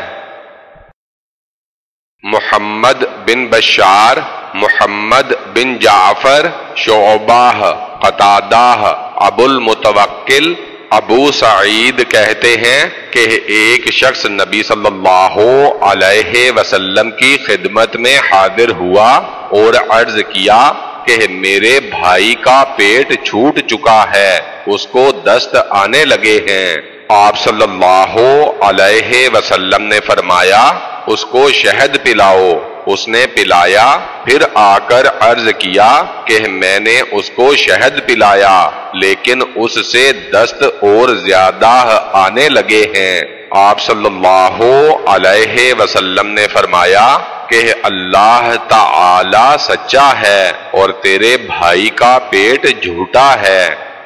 محمد بن بشار، محمد بن جعفر، شعبہ، قتادہ، ابو المتوکل، ابو سعید کہتے ہیں کہ ایک شخص نبی صلی اللہ علیہ وسلم کی خدمت میں حاضر ہوا اور عرض کیا کہ میرے بھائی کا پیٹ چھوٹ چکا ہے، اس کو دست آنے لگے ہیں۔ آپ صلی اللہ علیہ وسلم نے فرمایا اس کو شہد پلاؤ، اس نے پلایا، پھر آ کر عرض کیا کہ میں نے اس کو شہد پلایا لیکن اس سے دست اور زیادہ آنے لگے ہیں۔ آپ صلی اللہ علیہ وسلم نے فرمایا کہ اللہ تعالی سچا ہے اور تیرے بھائی کا پیٹ جھوٹا ہے۔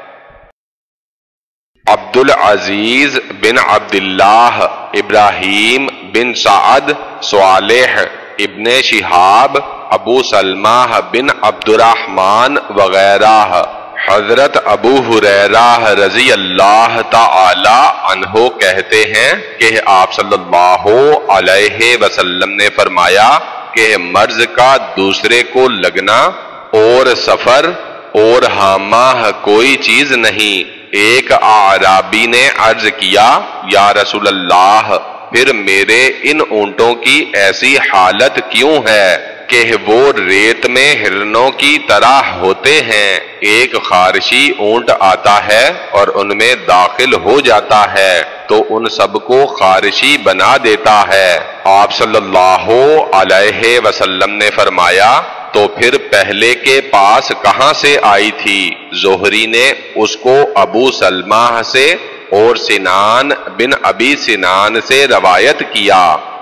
عبد العزیز بن عبداللہ، ابراہیم بن سعد، صالح ابن شہاب، ابو سلمہ بن عبد الرحمن وغیرہ۔ حضرت ابو ہریرہ رضی اللہ تعالی عنہ کہتے ہیں کہ آپ صلی اللہ علیہ وسلم نے فرمایا کہ مرض کا دوسرے کو لگنا اور سفر اور حامہ کوئی چیز نہیں۔ ایک اعرابی نے عرض کیا یا رسول اللہ، پھر میرے ان اونٹوں کی ایسی حالت کیوں ہے کہ وہ ریت میں ہرنوں کی طرح ہوتے ہیں؟ ایک خارشی اونٹ آتا ہے اور ان میں داخل ہو جاتا ہے تو ان سب کو خارشی بنا دیتا ہے۔ آپ صلی اللہ علیہ وسلم نے فرمایا تو پھر پہلے کے پاس کہاں سے آئی تھی؟ زہری نے اس کو ابو سلمہ سے اور سنان بن ابی سنان سے روایت کیا۔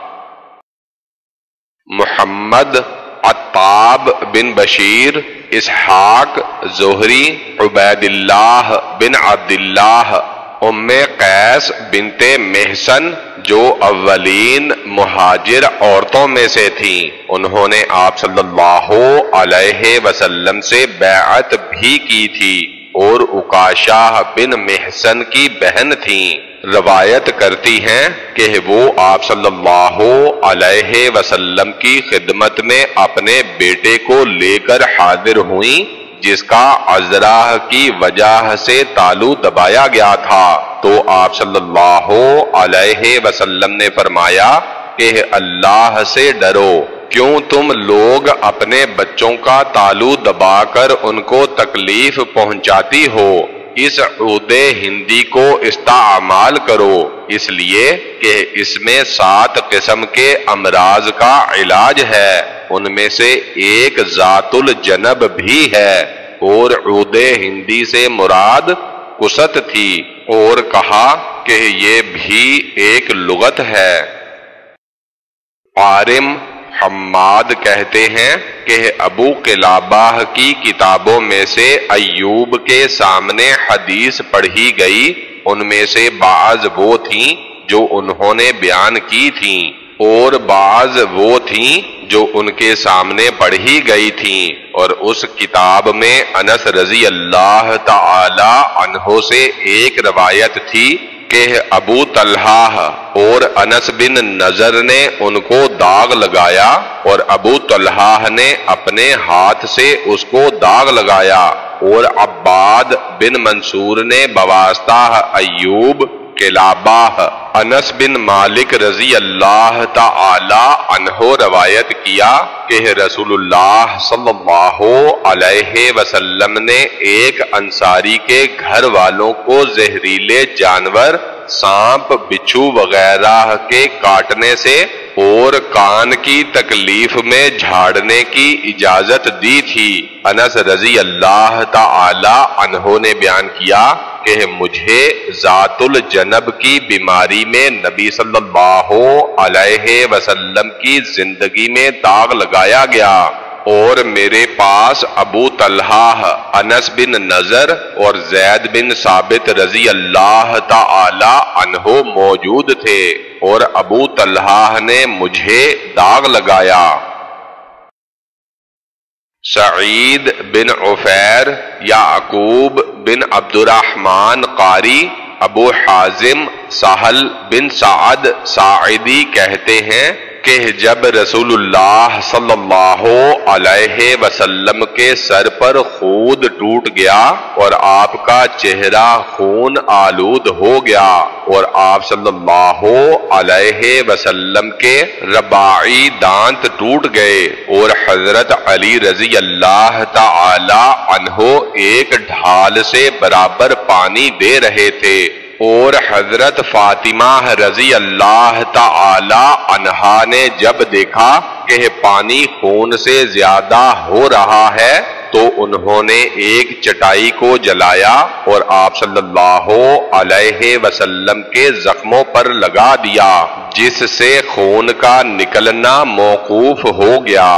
محمد عطاب بن بشیر، اسحاق زہری، عبید اللہ بن عبداللہ، ام قیس بنت محسن جو اولین مہاجر عورتوں میں سے تھیں، انہوں نے آپ صلی اللہ علیہ وسلم سے بیعت بھی کی تھی اور عکاشہ بن محسن کی بہن تھیں۔ روایت کرتی ہیں کہ وہ آپ صلی اللہ علیہ وسلم کی خدمت میں اپنے بیٹے کو لے کر حاضر ہوئیں جس کا عذراہ کی وجہ سے تالو دبایا گیا تھا، تو آپ صلی اللہ علیہ وسلم نے فرمایا کہ اللہ سے ڈرو، کیوں تم لوگ اپنے بچوں کا تالو دبا کر ان کو تکلیف پہنچاتی ہو؟ اس عود ہندی کو استعمال کرو، اس لیے کہ اس میں 7 قسم کے امراض کا علاج ہے، ان میں سے ایک ذات الجنب بھی ہے، اور عود ہندی سے مراد قست تھی، اور کہا کہ یہ بھی ایک لغت ہے۔ عارم حماد کہتے ہیں کہ ابو قلابہ کی کتابوں میں سے ایوب کے سامنے حدیث پڑھی گئی، ان میں سے بعض وہ تھیں جو انہوں نے بیان کی تھیں اور بعض وہ تھیں جو ان کے سامنے پڑھی گئی تھیں، اور اس کتاب میں انس رضی اللہ تعالی عنہ سے ایک روایت تھی کہ ابو طلحہ اور انس بن نضر نے ان کو داغ لگایا اور ابو طلحہ نے اپنے ہاتھ سے اس کو داغ لگایا، اور عباد بن منصور نے بواسطہ ایوب قلابہ انس بن مالک رضی اللہ تعالی عنہ روایت کیا کہ رسول اللہ صلی اللہ علیہ وسلم نے ایک انصاری کے گھر والوں کو زہریلے جانور سانپ بچھو وغیرہ کے کاٹنے سے اور کان کی تکلیف میں جھاڑنے کی اجازت دی تھی۔ انس رضی اللہ تعالی عنہ نے بیان کیا کہ مجھے ذات الجنب کی بیماری میں نبی صلی اللہ علیہ وسلم کی زندگی میں داغ لگایا گیا، اور میرے پاس ابو طلحہ، انس بن نضر اور زید بن ثابت رضی اللہ تعالی عنہ موجود تھے، اور ابو طلحہ نے مجھے داغ لگایا۔ سعید بن عفیر، یعقوب بن عبد الرحمن قاری، ابو حازم سہل بن سعد ساعدی کہتے ہیں کہ جب رسول اللہ صلی اللہ علیہ وسلم کے سر پر خود ٹوٹ گیا اور آپ کا چہرہ خون آلود ہو گیا اور آپ صلی اللہ علیہ وسلم کے رباعی دانت ٹوٹ گئے اور حضرت علی رضی اللہ تعالی عنہ ایک ڈھال سے برابر پانی دے رہے تھے، اور حضرت فاطمہ رضی اللہ تعالی عنہا نے جب دیکھا کہ پانی خون سے زیادہ ہو رہا ہے تو انہوں نے ایک چٹائی کو جلایا اور آپ صلی اللہ علیہ وسلم کے زخموں پر لگا دیا، جس سے خون کا نکلنا موقوف ہو گیا۔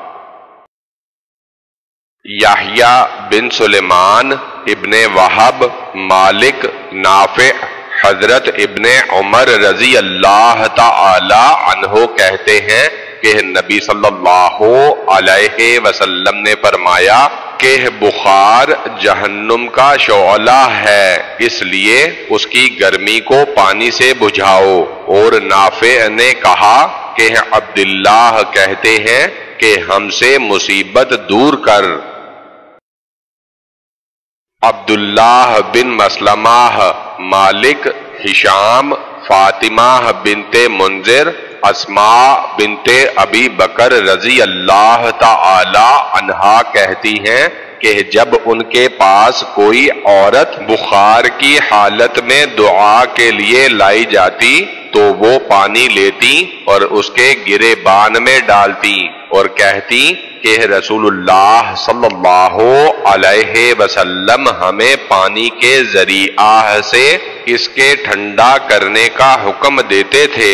یحییٰ بن سلیمان، ابن وہب، مالک، نافع، حضرت ابن عمر رضی اللہ تعالی عنہ کہتے ہیں کہ نبی صلی اللہ علیہ وسلم نے فرمایا کہ بخار جہنم کا شعلہ ہے، اس لیے اس کی گرمی کو پانی سے بجھاؤ، اور نافع نے کہا کہ عبداللہ کہتے ہیں کہ ہم سے مصیبت دور کر۔ عبداللہ بن مسلمہ، مالک، ہشام، فاطمہ بنت منذر، اسماء بنت ابی بکر رضی اللہ تعالی عنہا کہتی ہیں کہ جب ان کے پاس کوئی عورت بخار کی حالت میں دعا کے لیے لائی جاتی تو وہ پانی لیتی اور اس کے گریبان میں ڈالتی اور کہتی کہ رسول اللہ صلی اللہ علیہ وسلم ہمیں پانی کے ذریعہ سے اس کے ٹھنڈا کرنے کا حکم دیتے تھے۔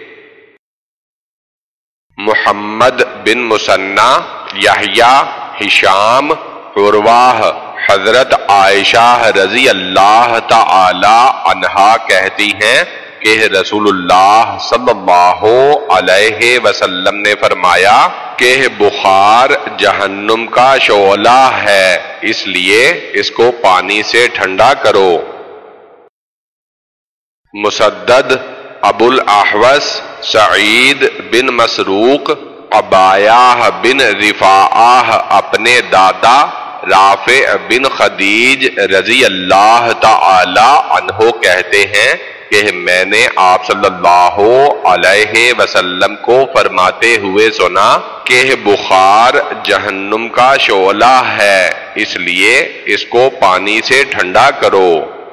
محمد بن مثنی، یحییٰ، ہشام، عروہ، حضرت عائشہ رضی اللہ تعالی عنہا کہتی ہیں کہ رسول اللہ صلی اللہ علیہ وسلم نے فرمایا کہ بخار جہنم کا شعلہ ہے، اس لیے اس کو پانی سے ٹھنڈا کرو۔ مسدد، ابو الاحوص، سعید بن مسروق، عبایہ بن رفاعہ اپنے دادا رافع بن خدیج رضی اللہ تعالی عنہ کہتے ہیں کہ میں نے آپ صلی اللہ علیہ وسلم کو فرماتے ہوئے سنا کہ بخار جہنم کا شعلہ ہے، اس لیے اس کو پانی سے ٹھنڈا کرو۔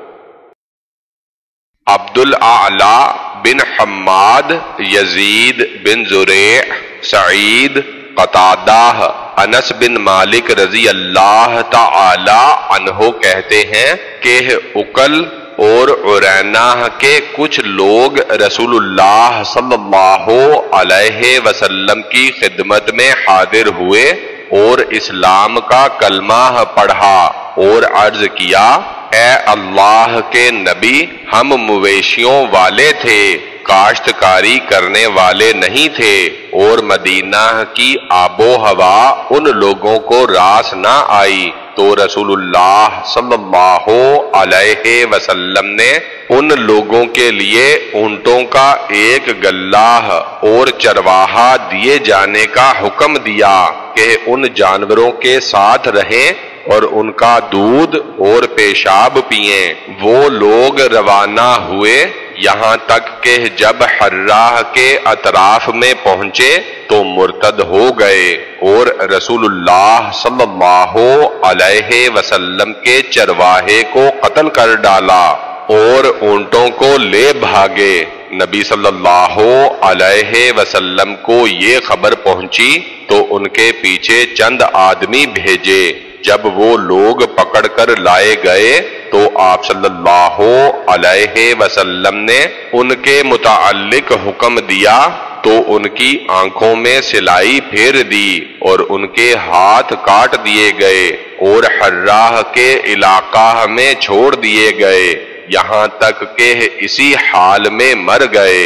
عبد الاعلی بن حماد، یزید بن زریع، سعید، قتادہ، انس بن مالک رضی اللہ تعالی عنہ کہتے ہیں کہ اکل اور عرینہ کے کچھ لوگ رسول اللہ صلی اللہ علیہ وسلم کی خدمت میں حاضر ہوئے اور اسلام کا کلمہ پڑھا اور عرض کیا، اے اللہ کے نبی، ہم مویشیوں والے تھے، کاشتکاری کرنے والے نہیں تھے، اور مدینہ کی آب و ہوا ان لوگوں کو راس نہ آئی، تو رسول اللہ صلی اللہ علیہ وسلم نے ان لوگوں کے لیے اونٹوں کا ایک گلہ اور چرواہا دیے جانے کا حکم دیا کہ ان جانوروں کے ساتھ رہیں اور ان کا دودھ اور پیشاب پئیں۔ وہ لوگ روانہ ہوئے یہاں تک کہ جب حراہ کے اطراف میں پہنچے تو مرتد ہو گئے اور رسول اللہ صلی اللہ علیہ وسلم کے چرواہے کو قتل کر ڈالا اور اونٹوں کو لے بھاگے۔ نبی صلی اللہ علیہ وسلم کو یہ خبر پہنچی تو ان کے پیچھے چند آدمی بھیجے۔ جب وہ لوگ پکڑ کر لائے گئے تو آپ صلی اللہ علیہ وسلم نے ان کے متعلق حکم دیا تو ان کی آنکھوں میں سلائی پھیر دی اور ان کے ہاتھ کاٹ دیے گئے اور حراہ کے علاقہ میں چھوڑ دیے گئے یہاں تک کہ اسی حال میں مر گئے۔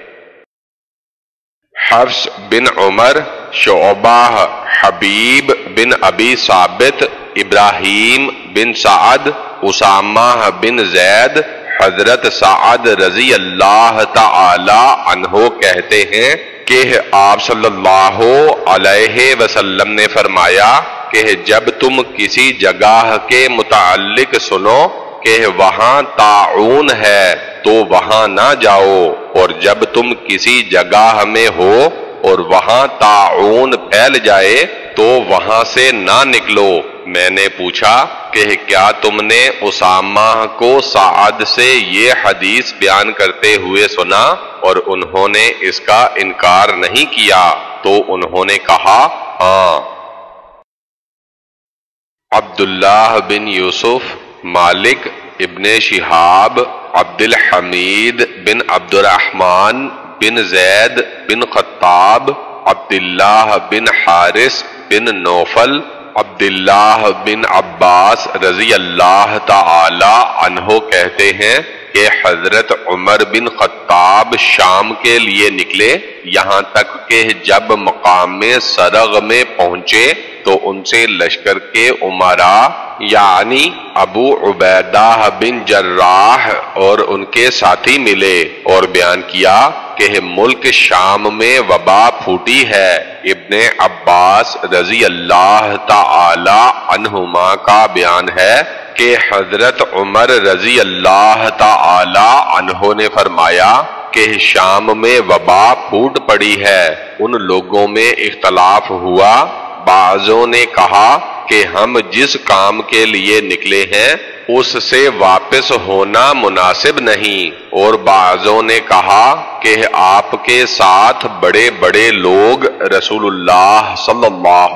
حفص بن عمر، شعبہ، حبیب بن ابی ثابت، ابراہیم بن سعد، اسامہ بن زید، حضرت سعد رضی اللہ تعالی عنہ کہتے ہیں کہ آپ صلی اللہ علیہ وسلم نے فرمایا کہ جب تم کسی جگہ کے متعلق سنو کہ وہاں طاعون ہے تو وہاں نہ جاؤ، اور جب تم کسی جگہ میں ہو اور وہاں طاعون پھیل جائے تو وہاں سے نہ نکلو۔ میں نے پوچھا کہ کیا تم نے اسامہ کو سعد سے یہ حدیث بیان کرتے ہوئے سنا؟ اور انہوں نے اس کا انکار نہیں کیا، تو انہوں نے کہا ہاں۔ عبداللہ بن یوسف، مالک ابن شہاب، عبد الحمید بن عبد الرحمن بن زید بن خطاب، عبداللہ بن حارث بن نوفل، عبداللہ بن عباس رضی اللہ تعالی عنہ کہتے ہیں کہ حضرت عمر بن خطاب شام کے لیے نکلے، یہاں تک کہ جب مقام سرغ میں پہنچے تو ان سے لشکر کے امراء یعنی ابو عبیدہ بن جراح اور ان کے ساتھی ملے اور بیان کیا کہ ملک شام میں وبا پھوٹی ہے۔ ابن عباس رضی اللہ تعالی عنہما کا بیان ہے کہ حضرت عمر رضی اللہ تعالی عنہ نے فرمایا کہ شام میں وبا پھوٹ پڑی ہے۔ ان لوگوں میں اختلاف ہوا، بعضوں نے کہا کہ ہم جس کام کے لیے نکلے ہیں اس سے واپس ہونا مناسب نہیں، اور بعضوں نے کہا کہ آپ کے ساتھ بڑے بڑے لوگ رسول اللہ صلی اللہ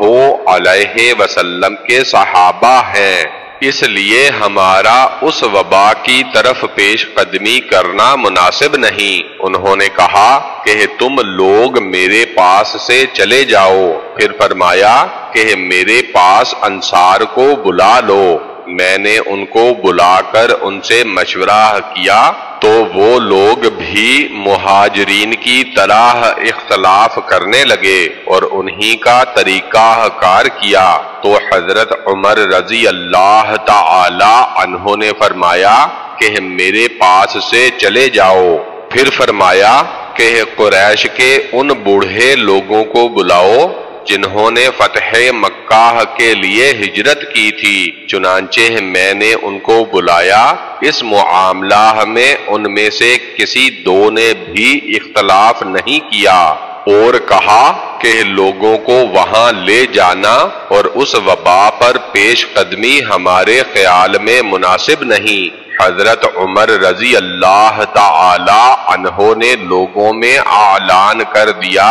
علیہ وسلم کے صحابہ ہیں، اس لیے ہمارا اس وبا کی طرف پیش قدمی کرنا مناسب نہیں۔ انہوں نے کہا کہ تم لوگ میرے پاس سے چلے جاؤ۔ پھر فرمایا کہ میرے پاس انصار کو بلا لو۔ میں نے ان کو بلا کر ان سے مشورہ کیا تو وہ لوگ بھی مہاجرین کی طرح اختلاف کرنے لگے اور انہی کا طریقہ کار کیا، تو حضرت عمر رضی اللہ تعالی عنہ نے فرمایا کہ میرے پاس سے چلے جاؤ۔ پھر فرمایا کہ قریش کے ان بوڑھے لوگوں کو بلاؤ جنہوں نے فتح مکہ کے لیے ہجرت کی تھی، چنانچہ میں نے ان کو بلایا۔ اس معاملہ میں ان میں سے کسی دو نے بھی اختلاف نہیں کیا اور کہا کہ لوگوں کو وہاں لے جانا اور اس وبا پر پیش قدمی ہمارے خیال میں مناسب نہیں۔ حضرت عمر رضی اللہ تعالی عنہ نے لوگوں میں اعلان کر دیا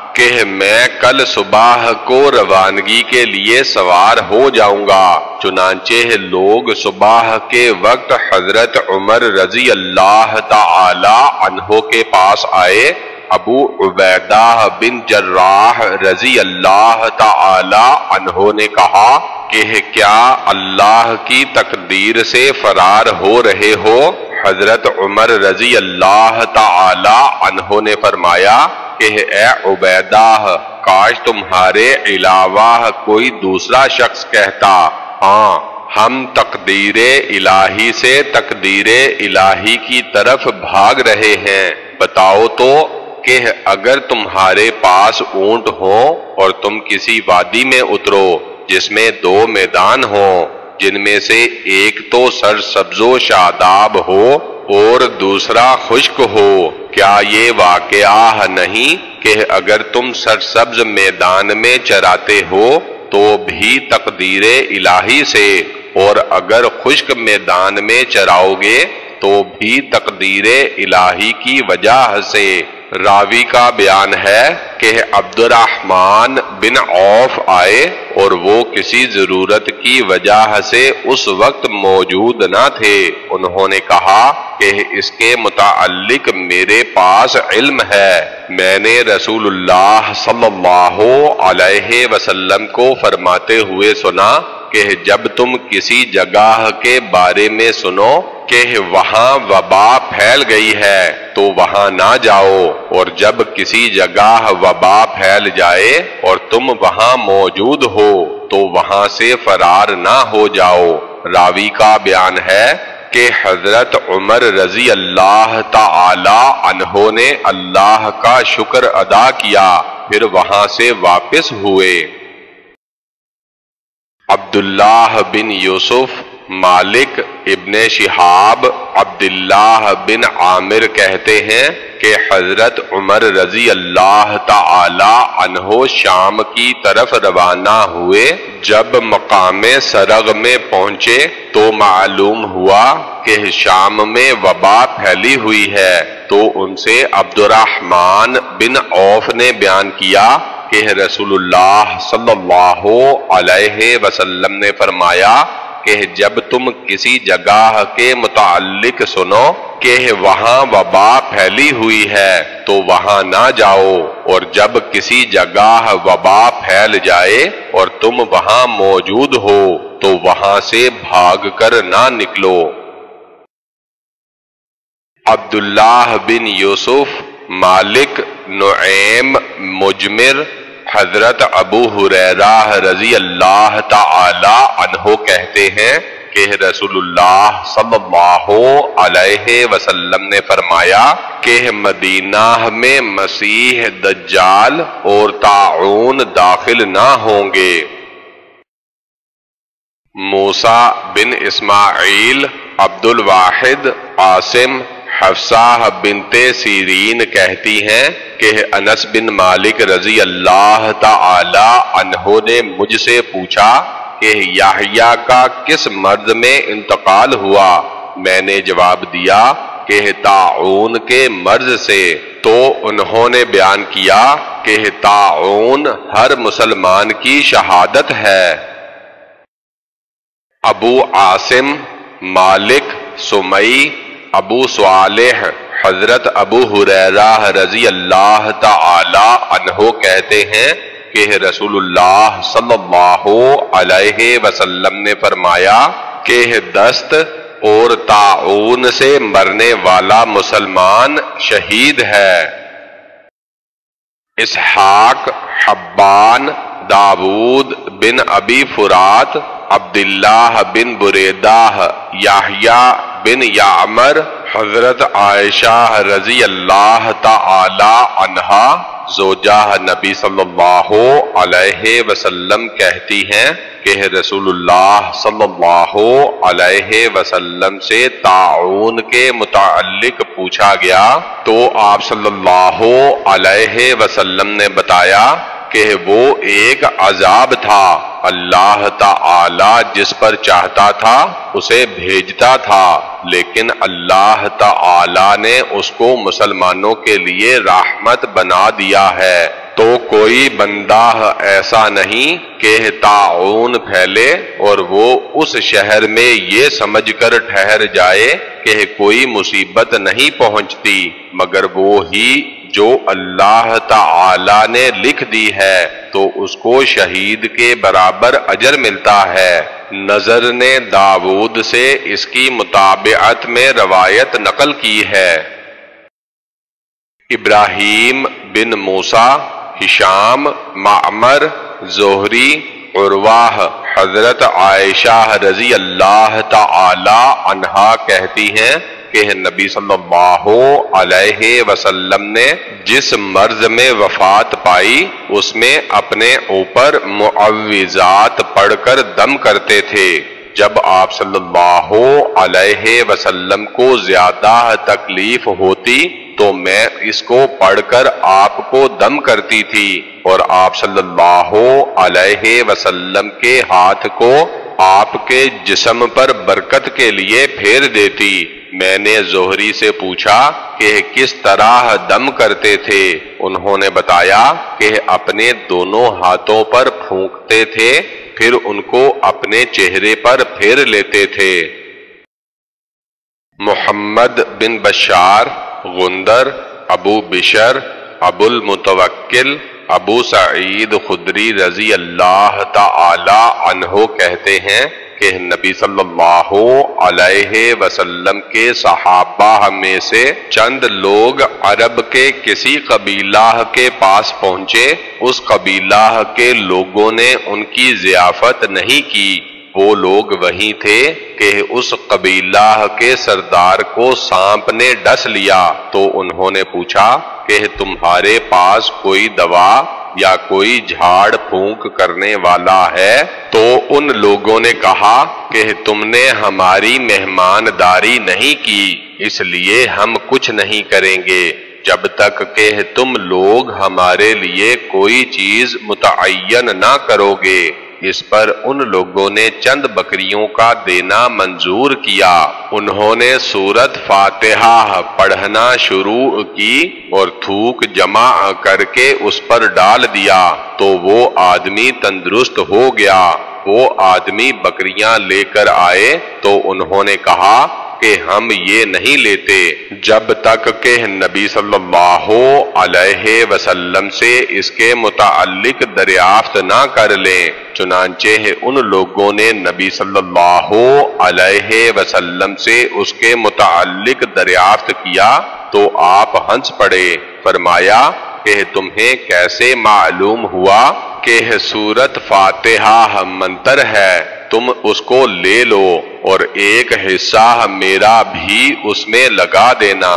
کہ میں کل صبح کو روانگی کے لیے سوار ہو جاؤں گا۔ چنانچہ لوگ صبح کے وقت حضرت عمر رضی اللہ تعالی عنہ کے پاس آئے۔ ابو عبیدہ بن جراح رضی اللہ تعالی عنہ نے کہا کہ کیا اللہ کی تقدیر سے فرار ہو رہے ہو؟ حضرت عمر رضی اللہ تعالی عنہ نے فرمایا کہ اے عبیدہ، کاش تمہارے علاوہ کوئی دوسرا شخص کہتا، ہاں ہم تقدیر الہی سے تقدیر الہی کی طرف بھاگ رہے ہیں۔ بتاؤ تو کہ اگر تمہارے پاس اونٹ ہوں اور تم کسی وادی میں اترو جس میں دو میدان ہوں، جن میں سے ایک تو سرسبز و شاداب ہو اور دوسرا خشک ہو، کیا یہ واقعہ نہیں کہ اگر تم سرسبز میدان میں چراتے ہو تو بھی تقدیر الہی سے، اور اگر خشک میدان میں چراؤ گے تو بھی تقدیر الہی کی وجہ سے؟ راوی کا بیان ہے کہ عبد الرحمن بن عوف آئے اور وہ کسی ضرورت کی وجہ سے اس وقت موجود نہ تھے۔ انہوں نے کہا کہ اس کے متعلق میرے پاس علم ہے، میں نے رسول اللہ صلی اللہ علیہ وسلم کو فرماتے ہوئے سنا کہ جب تم کسی جگہ کے بارے میں سنو کہ وہاں وبا پھیل گئی ہے تو وہاں نہ جاؤ، اور جب کسی جگہ وبا پھیل جائے اور تم وہاں موجود ہو تو وہاں سے فرار نہ ہو جاؤ۔ راوی کا بیان ہے کہ حضرت عمر رضی اللہ تعالی عنہ نے اللہ کا شکر ادا کیا، پھر وہاں سے واپس ہوئے۔ عبداللہ بن یوسف، مالک ابن شہاب، عبداللہ بن عامر کہتے ہیں کہ حضرت عمر رضی اللہ تعالی عنہ شام کی طرف روانہ ہوئے۔ جب مقام سرغ میں پہنچے تو معلوم ہوا کہ شام میں وبا پھیلی ہوئی ہے، تو ان سے عبد الرحمن بن عوف نے بیان کیا کہ رسول اللہ صلی اللہ علیہ وسلم نے فرمایا کہ جب تم کسی جگہ کے متعلق سنو کہ وہاں وبا پھیلی ہوئی ہے تو وہاں نہ جاؤ، اور جب کسی جگہ وبا پھیل جائے اور تم وہاں موجود ہو تو وہاں سے بھاگ کر نہ نکلو۔ عبداللہ بن یوسف، مالک، نعیم، مجمر، حضرت ابو ہریرہ رضی اللہ تعالی عنہ کہتے ہیں کہ رسول اللہ صلی اللہ علیہ وسلم نے فرمایا کہ مدینہ میں مسیح دجال اور طاعون داخل نہ ہوں گے۔ موسیٰ بن اسماعیل، عبد الواحد، عاصم، حفصہ بنت سیرین کہتی ہیں کہ انس بن مالک رضی اللہ تعالی عنہ نے مجھ سے پوچھا کہ یحییٰ کا کس مرض میں انتقال ہوا؟ میں نے جواب دیا کہ طاعون کے مرض سے، تو انہوں نے بیان کیا کہ طاعون ہر مسلمان کی شہادت ہے۔ ابو عاصم، مالک، سمی، ابو صالح، حضرت ابو ہریرہ رضی اللہ تعالی عنہ کہتے ہیں کہ رسول اللہ صلی اللہ علیہ وسلم نے فرمایا کہ دست اور طاعون سے مرنے والا مسلمان شہید ہے۔ اسحاق، حبان، داود بن ابی فرات، عبداللہ بن بریدہ، یحییٰ بن یعمر، حضرت عائشہ رضی اللہ تعالی عنہا زوجہ نبی صلی اللہ علیہ وسلم کہتی ہیں کہ رسول اللہ صلی اللہ علیہ وسلم سے طاعون کے متعلق پوچھا گیا تو آپ صلی اللہ علیہ وسلم نے بتایا کہ وہ ایک عذاب تھا، اللہ تعالی جس پر چاہتا تھا اسے بھیجتا تھا، لیکن اللہ تعالی نے اس کو مسلمانوں کے لیے رحمت بنا دیا ہے، تو کوئی بندہ ایسا نہیں کہ طاعون پھیلے اور وہ اس شہر میں یہ سمجھ کر ٹھہر جائے کہ کوئی مصیبت نہیں پہنچتی مگر وہ ہی جو اللہ تعالی نے لکھ دی ہے، تو اس کو شہید کے برابر اجر ملتا ہے۔ نظر نے داؤد سے اس کی مطابعت میں روایت نقل کی ہے۔ ابراہیم بن موسیٰ، ہشام، معمر، زہری، عروہ، حضرت عائشہ رضی اللہ تعالی عنہا کہتی ہیں کہ نبی صلی اللہ علیہ وسلم نے جس مرض میں وفات پائی اس میں اپنے اوپر معوذات پڑھ کر دم کرتے تھے۔ جب آپ صلی اللہ علیہ وسلم کو زیادہ تکلیف ہوتی تو میں اس کو پڑھ کر آپ کو دم کرتی تھی اور آپ صلی اللہ علیہ وسلم کے ہاتھ کو آپ کے جسم پر برکت کے لیے پھیر دیتی۔ میں نے زہری سے پوچھا کہ کس طرح دم کرتے تھے؟ انہوں نے بتایا کہ اپنے دونوں ہاتھوں پر پھونکتے تھے، پھر ان کو اپنے چہرے پر پھیر لیتے تھے۔ محمد بن بشار، غندر، ابو بشر، ابو المتوکل، ابو سعید خدری رضی اللہ تعالی عنہ کہتے ہیں کہ نبی صلی اللہ علیہ وسلم کے صحابہ میں سے چند لوگ عرب کے کسی قبیلہ کے پاس پہنچے۔ اس قبیلہ کے لوگوں نے ان کی ضیافت نہیں کی۔ وہ لوگ وہی تھے کہ اس قبیلہ کے سردار کو سانپ نے ڈس لیا، تو انہوں نے پوچھا کہ تمہارے پاس کوئی دوا یا کوئی جھاڑ پھونک کرنے والا ہے؟ تو ان لوگوں نے کہا کہ تم نے ہماری مہمانداری نہیں کی، اس لیے ہم کچھ نہیں کریں گے جب تک کہ تم لوگ ہمارے لیے کوئی چیز متعین نہ کرو گے۔ اس پر ان لوگوں نے چند بکریوں کا دینا منظور کیا۔ انہوں نے سورت فاتحہ پڑھنا شروع کی اور تھوک جمع کر کے اس پر ڈال دیا تو وہ آدمی تندرست ہو گیا۔ وہ آدمی بکریاں لے کر آئے تو انہوں نے کہا کہ ہم یہ نہیں لیتے جب تک کہ نبی صلی اللہ علیہ وسلم سے اس کے متعلق دریافت نہ کر لیں۔ چنانچہ ان لوگوں نے نبی صلی اللہ علیہ وسلم سے اس کے متعلق دریافت کیا تو آپ ہنس پڑے۔ فرمایا کہ تمہیں کیسے معلوم ہوا کہ سورت فاتحہ منتر ہے؟ تم اس کو لے لو اور ایک حصہ میرا بھی اس میں لگا دینا۔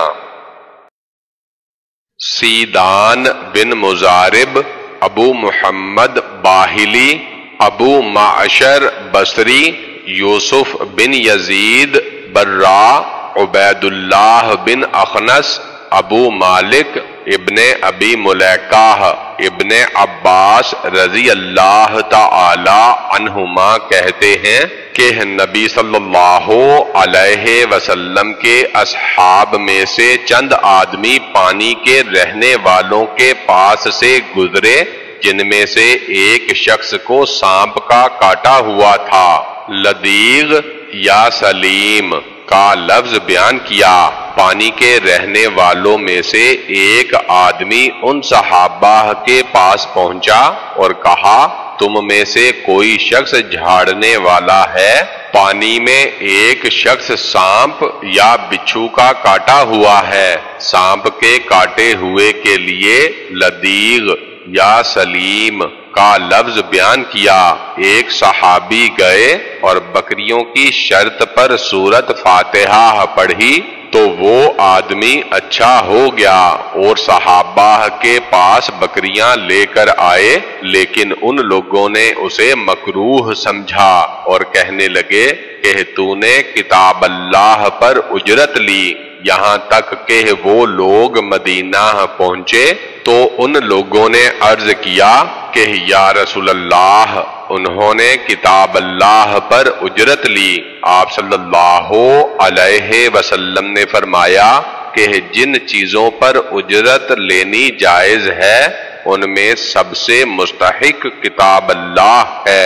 سیدان بن مزارب، ابو محمد باہلی، ابو معشر بصری، یوسف بن یزید برا، عبید اللہ بن اخنس، ابو مالک ابن ابی ملیکہ ابن عباس رضی اللہ تعالی عنہما کہتے ہیں کہ نبی صلی اللہ علیہ وسلم کے اصحاب میں سے چند آدمی پانی کے رہنے والوں کے پاس سے گزرے جن میں سے ایک شخص کو سانپ کا کاٹا ہوا تھا۔ لدیغ یا سلیم کا لفظ بیان کیا۔ پانی کے رہنے والوں میں سے ایک آدمی ان صحابہ کے پاس پہنچا اور کہا تم میں سے کوئی شخص جھاڑنے والا ہے؟ پانی میں ایک شخص سانپ یا بچھو کا کاٹا ہوا ہے۔ سانپ کے کاٹے ہوئے کے لیے لدیغ یا سلیم کا لفظ بیان کیا۔ ایک صحابی گئے اور بکریوں کی شرط پر سورت فاتحہ پڑھی تو وہ آدمی اچھا ہو گیا اور صحابہ کے پاس بکریاں لے کر آئے، لیکن ان لوگوں نے اسے مکروہ سمجھا اور کہنے لگے کہ تو نے کتاب اللہ پر اجرت لی۔ یہاں تک کہ وہ لوگ مدینہ پہنچے تو ان لوگوں نے عرض کیا کہ یا رسول اللہ، انہوں نے کتاب اللہ پر اجرت لی۔ آپ صلی اللہ علیہ وسلم نے فرمایا کہ جن چیزوں پر اجرت لینی جائز ہے ان میں سب سے مستحق کتاب اللہ ہے۔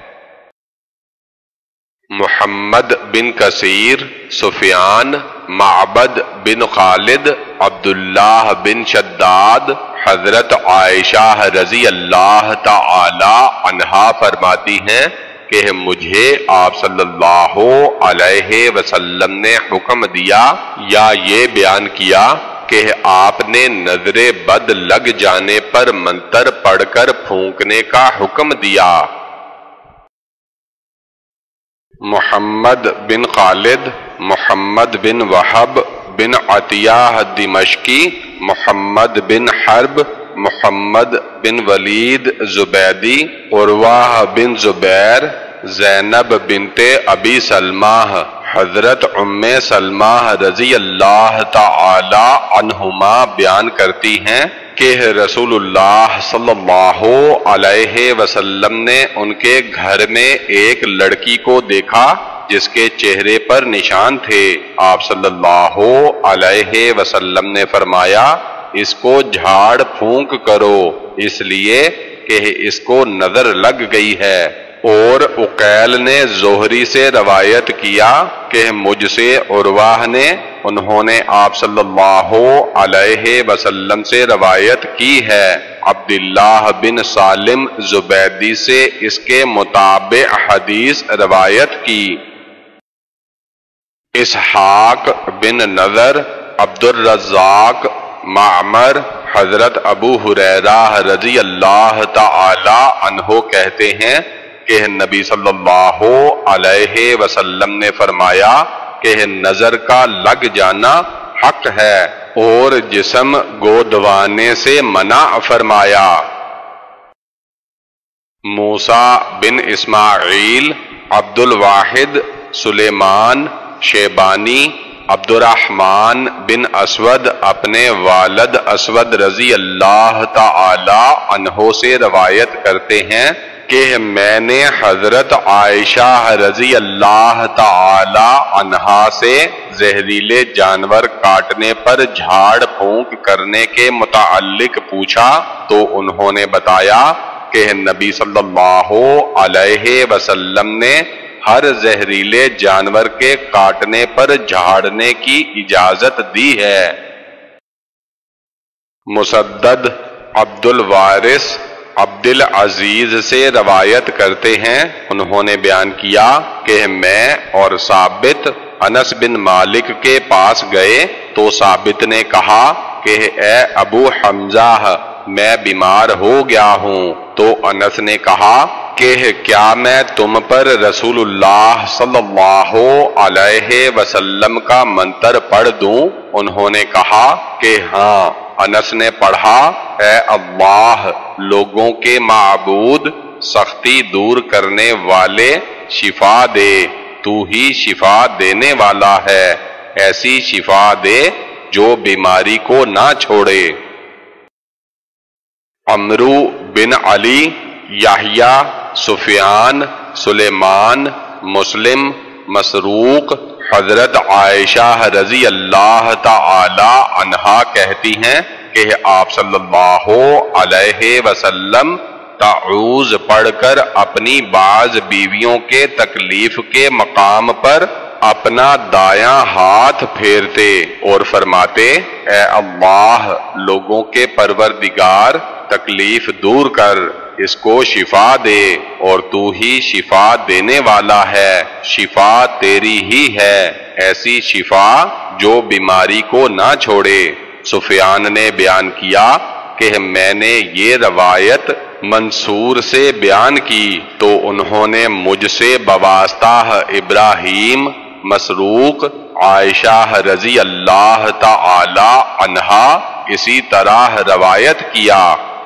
محمد بن کثیر، سفیان، معبد بن خالد، عبداللہ بن شداد، حضرت عائشہ رضی اللہ تعالی عنہا فرماتی ہیں کہ مجھے آپ صلی اللہ علیہ وسلم نے حکم دیا یا یہ بیان کیا کہ آپ نے نظر بد لگ جانے پر منتر پڑھ کر پھونکنے کا حکم دیا۔ محمد بن خالد، محمد بن وہب بن عطیہ دمشقی، محمد بن حرب، محمد بن ولید زبیدی، عروہ بن زبیر، زینب بنت ابی سلمہ، حضرت ام سلمہ رضی اللہ تعالی عنہما بیان کرتی ہیں کہ رسول اللہ صلی اللہ علیہ وسلم نے ان کے گھر میں ایک لڑکی کو دیکھا جس کے چہرے پر نشان تھے۔ آپ صلی اللہ علیہ وسلم نے فرمایا اس کو جھاڑ پھونک کرو، اس لیے کہ اس کو نظر لگ گئی ہے۔ اور عقیل نے زہری سے روایت کیا کہ مجھ سے عروہ نے، انہوں نے آپ صلی اللہ علیہ وسلم سے روایت کی ہے۔ عبداللہ بن سالم زبیدی سے اس کے مطابق حدیث روایت کی۔ اسحاق بن نذر، عبد الرزاق، معمر، حضرت ابو ہریرہ رضی اللہ تعالی عنہ کہتے ہیں کہ نبی صلی اللہ علیہ وسلم نے فرمایا کہ نظر کا لگ جانا حق ہے اور جسم گودوانے سے منع فرمایا۔ موسیٰ بن اسماعیل، عبد الواحد، سلیمان شیبانی، عبد الرحمن بن اسود اپنے والد اسود رضی اللہ تعالی عنہ سے روایت کرتے ہیں کہ میں نے حضرت عائشہ رضی اللہ تعالی عنہا سے زہریلے جانور کاٹنے پر جھاڑ پھونک کرنے کے متعلق پوچھا تو انہوں نے بتایا کہ نبی صلی اللہ علیہ وسلم نے ہر زہریلے جانور کے کاٹنے پر جھاڑنے کی اجازت دی ہے۔ مسدد عبد الوارث عبد العزیز سے روایت کرتے ہیں، انہوں نے بیان کیا کہ میں اور ثابت انس بن مالک کے پاس گئے تو ثابت نے کہا کہ اے ابو حمزہ میں بیمار ہو گیا ہوں، تو انس نے کہا کہ کیا میں تم پر رسول اللہ صلی اللہ علیہ وسلم کا منتر پڑھ دوں؟ انہوں نے کہا کہ ہاں۔ انس نے پڑھا، اے اللہ لوگوں کے معبود، سختی دور کرنے والے، شفا دے، تو ہی شفا دینے والا ہے، ایسی شفا دے جو بیماری کو نہ چھوڑے۔ عمرو بن علی، یحییٰ، سفیان، سلیمان، مسلم، مسروق، حضرت عائشہ رضی اللہ تعالی عنہا کہتی ہیں کہ آپ صلی اللہ علیہ وسلم تعوذ پڑھ کر اپنی بعض بیویوں کے تکلیف کے مقام پر اپنا دایاں ہاتھ پھیرتے اور فرماتے، اے اللہ لوگوں کے پروردگار تکلیف دور کر، اس کو شفا دے اور تو ہی شفا دینے والا ہے، شفا تیری ہی ہے، ایسی شفا جو بیماری کو نہ چھوڑے۔ سفیان نے بیان کیا کہ میں نے یہ روایت منصور سے بیان کی تو انہوں نے مجھ سے بواسطہ ابراہیم، مسروق، عائشہ رضی اللہ تعالی عنہا اسی طرح روایت کیا۔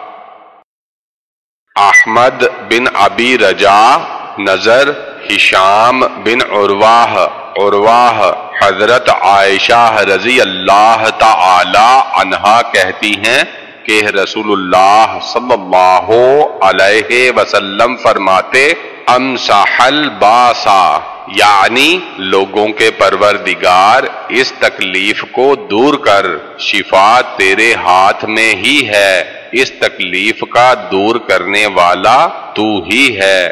احمد بن ابی رجا، نظر، ہشام بن عروہ حضرت عائشہ رضی اللہ تعالی عنہا کہتی ہیں کہ رسول اللہ صلی اللہ علیہ وسلم فرماتے، امسح الباسا، یعنی لوگوں کے پروردگار اس تکلیف کو دور کر، شفا تیرے ہاتھ میں ہی ہے، اس تکلیف کا دور کرنے والا تو ہی ہے۔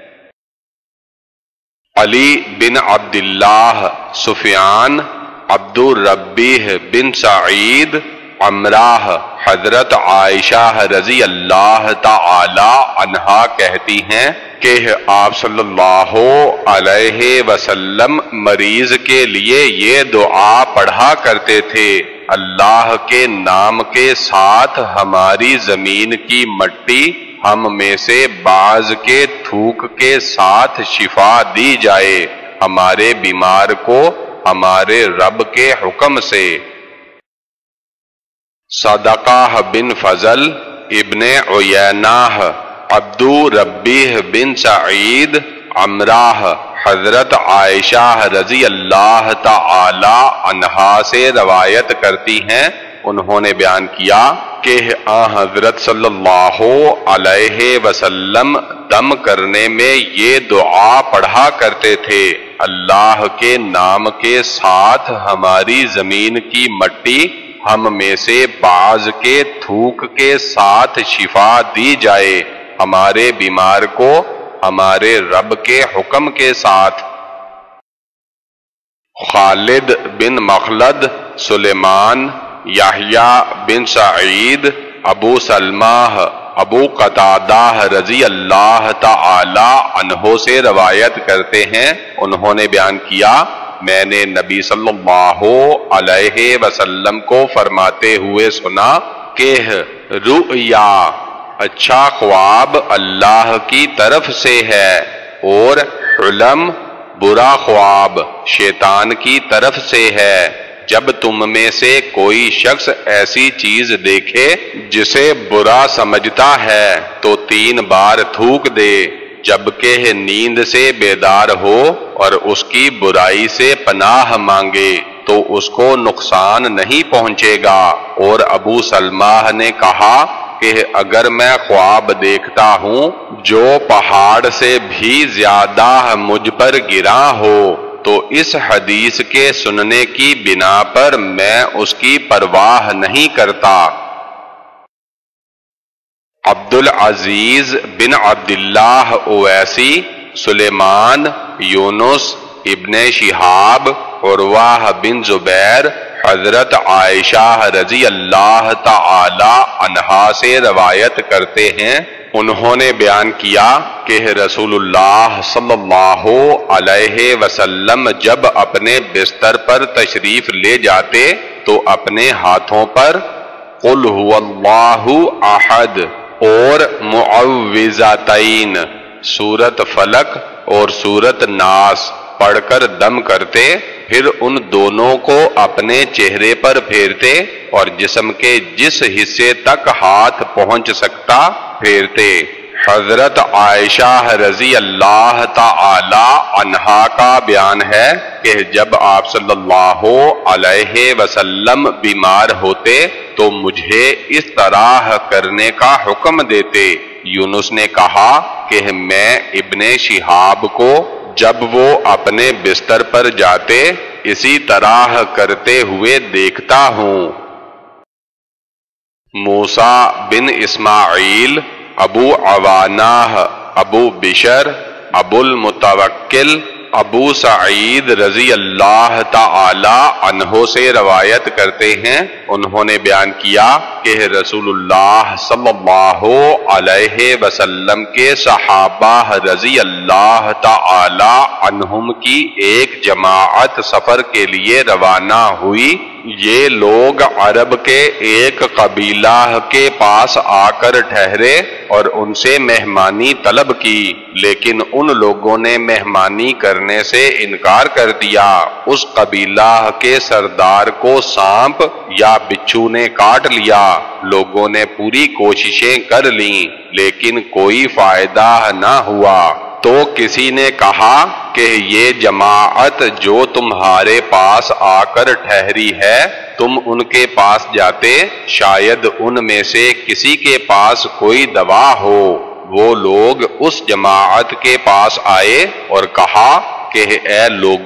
علی بن عبداللہ، سفیان، عبد الربیح بن سعید، عمراہ، حضرت عائشہ رضی اللہ تعالی عنہا کہتی ہیں کہ آپ صلی اللہ علیہ وسلم مریض کے لیے یہ دعا پڑھا کرتے تھے: اللہ کے نام کے ساتھ ہماری زمین کی مٹی ہم میں سے بعض کے تھوک کے ساتھ شفا دی جائے، ہمارے بیمار کو ہمارے رب کے حکم سے۔ صدقہ بن فضل، ابن عیینہ، عبد الربیح بن سعید، عمراہ، حضرت عائشہ رضی اللہ تعالی عنہا سے روایت کرتی ہیں، انہوں نے بیان کیا کہ حضرت صلی اللہ علیہ وسلم دم کرنے میں یہ دعا پڑھا کرتے تھے: اللہ کے نام کے ساتھ ہماری زمین کی مٹی ہم میں سے بعض کے تھوک کے ساتھ شفا دی جائے، ہمارے بیمار کو ہمارے رب کے حکم کے ساتھ۔ خالد بن مخلد، سلیمان، یحییٰ بن سعید، ابو سلمہ، ابو قتادہ رضی اللہ تعالی عنہ سے روایت کرتے ہیں، انہوں نے بیان کیا میں نے نبی صلی اللہ علیہ وسلم کو فرماتے ہوئے سنا کہ رؤیا، اچھا خواب اللہ کی طرف سے ہے، اور حلم، برا خواب شیطان کی طرف سے ہے۔ جب تم میں سے کوئی شخص ایسی چیز دیکھے جسے برا سمجھتا ہے تو 3 بار تھوک دے، جبکہ نیند سے بیدار ہو اور اس کی برائی سے پناہ مانگے تو اس کو نقصان نہیں پہنچے گا۔ اور ابو سلمہ نے کہا کہ اگر میں خواب دیکھتا ہوں جو پہاڑ سے بھی زیادہ مجھ پر گرا ہو تو اس حدیث کے سننے کی بنا پر میں اس کی پرواہ نہیں کرتا۔ عبد العزیز بن عبداللہ اویسی، سلیمان، یونس، ابن شہاب، عروہ بن زبیر، حضرت عائشہ رضی اللہ تعالی عنہا سے روایت کرتے ہیں، انہوں نے بیان کیا کہ رسول اللہ صلی اللہ علیہ وسلم جب اپنے بستر پر تشریف لے جاتے تو اپنے ہاتھوں پر قل هو اللہ احد اور معوذتین، سورۃ فلق اور سورۃ ناس پڑھ کر دم کرتے، پھر ان دونوں کو اپنے چہرے پر پھیرتے اور جسم کے جس حصے تک ہاتھ پہنچ سکتا پھیرتے۔ حضرت عائشہ رضی اللہ تعالی عنہا کا بیان ہے کہ جب آپ صلی اللہ علیہ وسلم بیمار ہوتے تو مجھے اس طرح کرنے کا حکم دیتے۔ یونس نے کہا کہ میں ابن شہاب کو جب وہ اپنے بستر پر جاتے اسی طرح کرتے ہوئے دیکھتا ہوں۔ موسیٰ بن اسماعیل، ابو عوانہ، ابو بشر، ابو المتوکل، ابو سعید رضی اللہ تعالی عنہ سے روایت کرتے ہیں، انہوں نے بیان کیا کہ رسول اللہ صلی اللہ علیہ وسلم کے صحابہ رضی اللہ تعالی عنہم کی ایک جماعت سفر کے لیے روانہ ہوئی۔ یہ لوگ عرب کے ایک قبیلہ کے پاس آ کر ٹھہرے اور ان سے مہمانی طلب کی، لیکن ان لوگوں نے مہمانی کرنے سے انکار کر دیا۔ اس قبیلہ کے سردار کو سانپ یا بچھو نے کاٹ لیا۔ لوگوں نے پوری کوششیں کر لیں لیکن کوئی فائدہ نہ ہوا۔ تو کسی نے کہا کہ یہ جماعت جو تمہارے پاس آ کر ٹھہری ہے، تم ان کے پاس جاتے، شاید ان میں سے کسی کے پاس کوئی دوا ہو۔ وہ لوگ اس جماعت کے پاس آئے اور کہا کہ اے لوگو،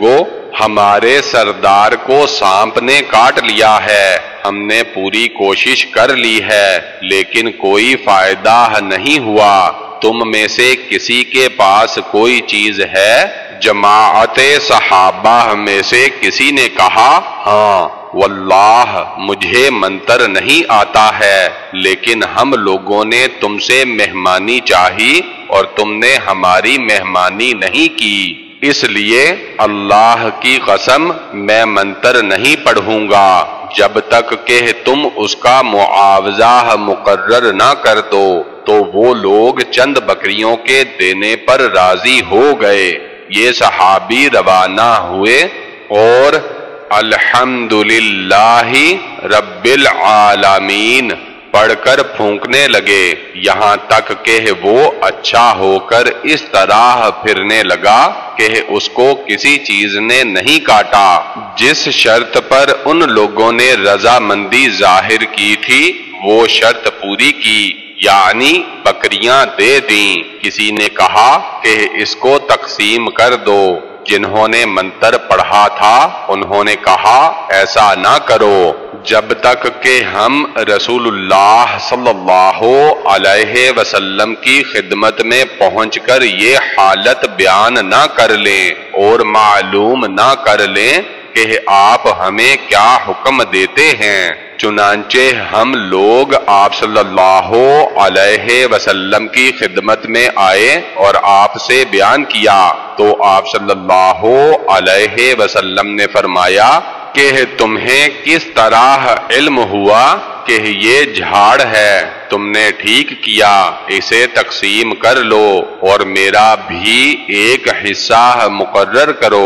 ہمارے سردار کو سانپ نے کاٹ لیا ہے، ہم نے پوری کوشش کر لی ہے لیکن کوئی فائدہ نہیں ہوا، تم میں سے کسی کے پاس کوئی چیز ہے؟ جماعت صحابہ میں سے کسی نے کہا ہاں واللہ مجھے منتر نہیں آتا ہے، لیکن ہم لوگوں نے تم سے مہمانی چاہی اور تم نے ہماری مہمانی نہیں کی، اس لیے اللہ کی قسم میں منتر نہیں پڑھوں گا جب تک کہ تم اس کا معاوضہ مقرر نہ کر دو۔ تو وہ لوگ چند بکریوں کے دینے پر راضی ہو گئے۔ یہ صحابی روانہ ہوئے اور الحمدللہ رب العالمین پڑھ کر پھونکنے لگے، یہاں تک کہ وہ اچھا ہو کر اس طرح پھرنے لگا کہ اس کو کسی چیز نے نہیں کاٹا۔ جس شرط پر ان لوگوں نے رضامندی ظاہر کی تھی وہ شرط پوری کی، یعنی بکریاں دے دیں۔ کسی نے کہا کہ اس کو تقسیم کر دو، جنہوں نے منتر پڑھا تھا انہوں نے کہا ایسا نہ کرو جب تک کہ ہم رسول اللہ صلی اللہ علیہ وسلم کی خدمت میں پہنچ کر یہ حالت بیان نہ کر لیں اور معلوم نہ کر لیں کہ آپ ہمیں کیا حکم دیتے ہیں۔ چنانچہ ہم لوگ آپ صلی اللہ علیہ وسلم کی خدمت میں آئے اور آپ سے بیان کیا تو آپ صلی اللہ علیہ وسلم نے فرمایا کہ تمہیں کس طرح علم ہوا کہ یہ جھاڑ ہے؟ تم نے ٹھیک کیا، اسے تقسیم کر لو اور میرا بھی ایک حصہ مقرر کرو۔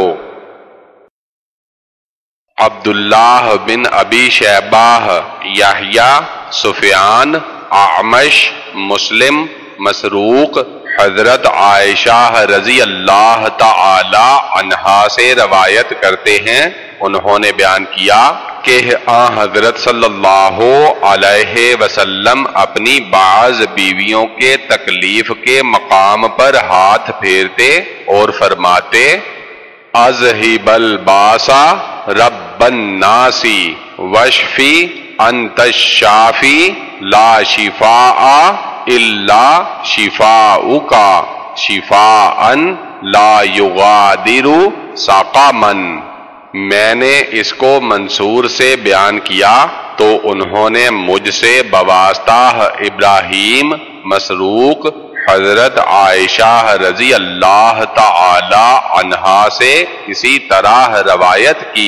عبداللہ بن ابی شیبہ، یحییٰ، سفیان، اعمش، مسلم، مسروق حضرت عائشہ رضی اللہ تعالی عنہا سے روایت کرتے ہیں، انہوں نے بیان کیا کہ حضرت صلی اللہ علیہ وسلم اپنی بعض بیویوں کے تکلیف کے مقام پر ہاتھ پھیرتے اور فرماتے اذہب الباس رب الناس واشفی انت الشافی لا شفاء الا شفاؤک شفاء لا یغادر سقما۔ میں نے اس کو منصور سے بیان کیا تو انہوں نے مجھ سے بواسطہ ابراہیم مسروق حضرت عائشہ رضی اللہ تعالی عنہا سے اسی طرح روایت کی۔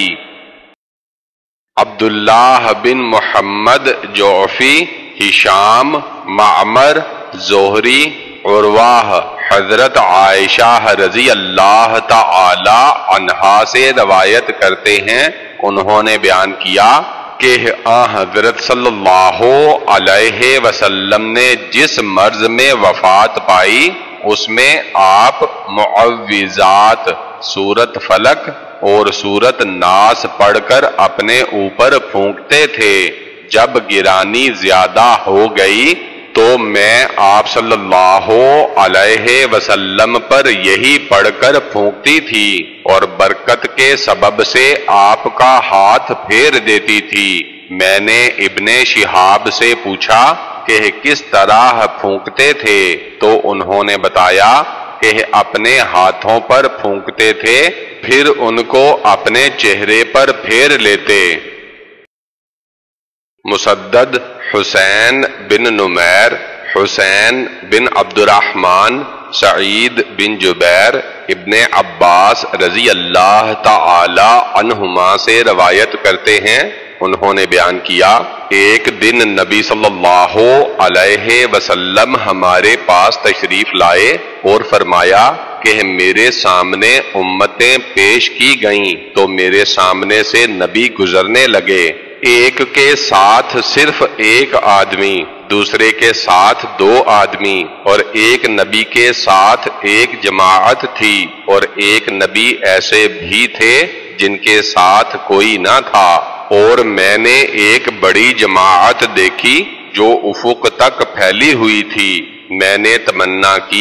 عبداللہ بن محمد جعفی، ہشام، معمر، زہری، عروہ حضرت عائشہ رضی اللہ تعالی عنہا سے روایت کرتے ہیں، انہوں نے بیان کیا کہ حضرت صلی اللہ علیہ وسلم نے جس مرض میں وفات پائی اس میں آپ معوذات سورت فلق اور سورت ناس پڑھ کر اپنے اوپر پھونکتے تھے۔ جب گرانی زیادہ ہو گئی تو میں آپ صلی اللہ علیہ وسلم پر یہی پڑھ کر پھونکتی تھی اور برکت کے سبب سے آپ کا ہاتھ پھیر دیتی تھی۔ میں نے ابن شہاب سے پوچھا کہ کس طرح پھونکتے تھے تو انہوں نے بتایا کہ اپنے ہاتھوں پر پھونکتے تھے پھر ان کو اپنے چہرے پر پھیر لیتے۔ مسدد، حسین بن نمیر، حسین بن عبد الرحمن، سعید بن جبیر، ابن عباس رضی اللہ تعالی عنہما سے روایت کرتے ہیں، انہوں نے بیان کیا ایک دن نبی صلی اللہ علیہ وسلم ہمارے پاس تشریف لائے اور فرمایا کہ میرے سامنے امتیں پیش کی گئیں تو میرے سامنے سے نبی گزرنے لگے، ایک کے ساتھ صرف ایک آدمی، دوسرے کے ساتھ دو آدمی، اور ایک نبی کے ساتھ ایک جماعت تھی، اور ایک نبی ایسے بھی تھے جن کے ساتھ کوئی نہ تھا، اور میں نے ایک بڑی جماعت دیکھی جو افق تک پھیلی ہوئی تھی۔ میں نے تمنا کی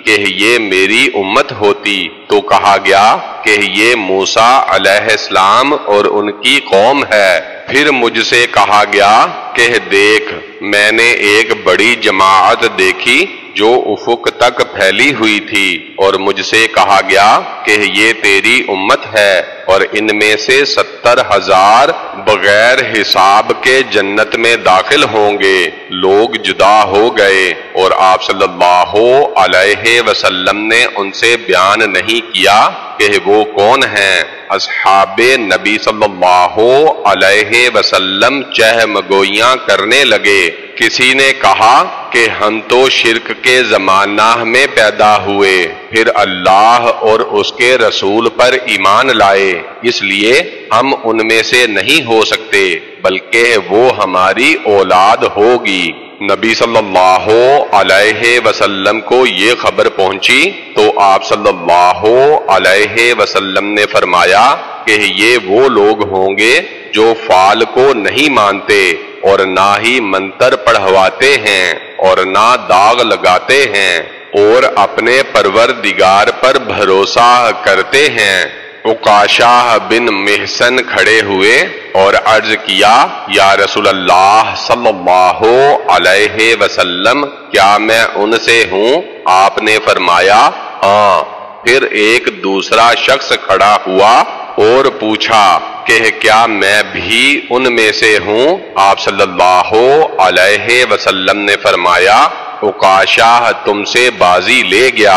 کہ یہ میری امت ہوتی تو کہا گیا کہ یہ موسیٰ علیہ السلام اور ان کی قوم ہے۔ پھر مجھ سے کہا گیا کہ دیکھ، میں نے ایک بڑی جماعت دیکھی جو افق تک پھیلی ہوئی تھی، اور مجھ سے کہا گیا کہ یہ تیری امت ہے، اور ان میں سے 70,000 بغیر حساب کے جنت میں داخل ہوں گے۔ لوگ جدا ہو گئے اور آپ صلی اللہ علیہ وسلم نے ان سے بیان نہیں کیا کہ وہ کون ہیں۔ اصحاب نبی صلی اللہ علیہ وسلم چہم گوئیاں کرنے لگے۔ کسی نے کہا کہ ہم تو شرک کے زمانہ میں پیدا ہوئے، پھر اللہ اور اس کے رسول پر ایمان لائے، اس لیے ہم ان میں سے نہیں ہو سکتے، بلکہ وہ ہماری اولاد ہوگی۔ نبی صلی اللہ علیہ وسلم کو یہ خبر پہنچی تو آپ صلی اللہ علیہ وسلم نے فرمایا کہ یہ وہ لوگ ہوں گے جو فال کو نہیں مانتے اور نہ ہی منتر پڑھواتے ہیں اور نہ داغ لگاتے ہیں اور اپنے پروردگار پر بھروسہ کرتے ہیں۔ عکاشہ بن محسن کھڑے ہوئے اور عرض کیا، یا رسول اللہ صلی اللہ علیہ وسلم، کیا میں ان سے ہوں؟ آپ نے فرمایا ہاں۔ پھر ایک دوسرا شخص کھڑا ہوا اور پوچھا کہ کیا میں بھی ان میں سے ہوں؟ آپ صلی اللہ علیہ وسلم نے فرمایا، عکاشہ تم سے بازی لے گیا۔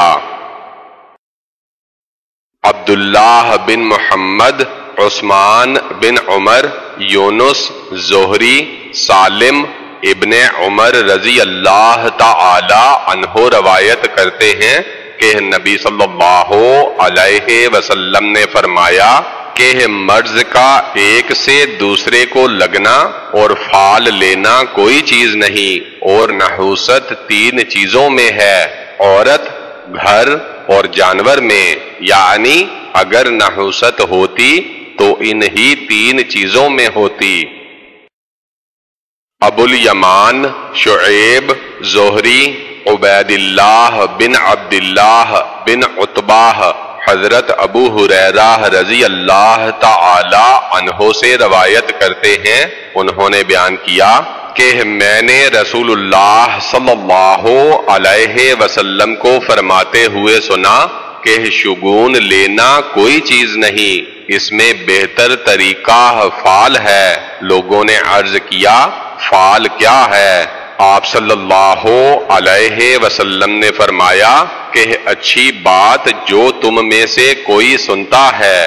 عبداللہ بن محمد، عثمان بن عمر، یونس، زہری، سالم ابن عمر رضی اللہ تعالی عنہ روایت کرتے ہیں کہ نبی صلی اللہ علیہ وسلم نے فرمایا کہ مرض کا ایک سے دوسرے کو لگنا اور پھال لینا کوئی چیز نہیں، اور نحوست 3 چیزوں میں ہے، عورت، گھر اور جانور میں، یعنی اگر نحوست ہوتی تو انہی 3 چیزوں میں ہوتی۔ ابو الیمان، شعیب، زہری، عبید اللہ بن عبداللہ بن عتبہ حضرت ابو ہریرہ رضی اللہ تعالی عنہ سے روایت کرتے ہیں، انہوں نے بیان کیا کہ میں نے رسول اللہ صلی اللہ علیہ وسلم کو فرماتے ہوئے سنا کہ شگون لینا کوئی چیز نہیں، اس میں بہتر طریقہ فال ہے۔ لوگوں نے عرض کیا، فال کیا ہے؟ آپ صلی اللہ علیہ وسلم نے فرمایا کہ اچھی بات جو تم میں سے کوئی سنتا ہے۔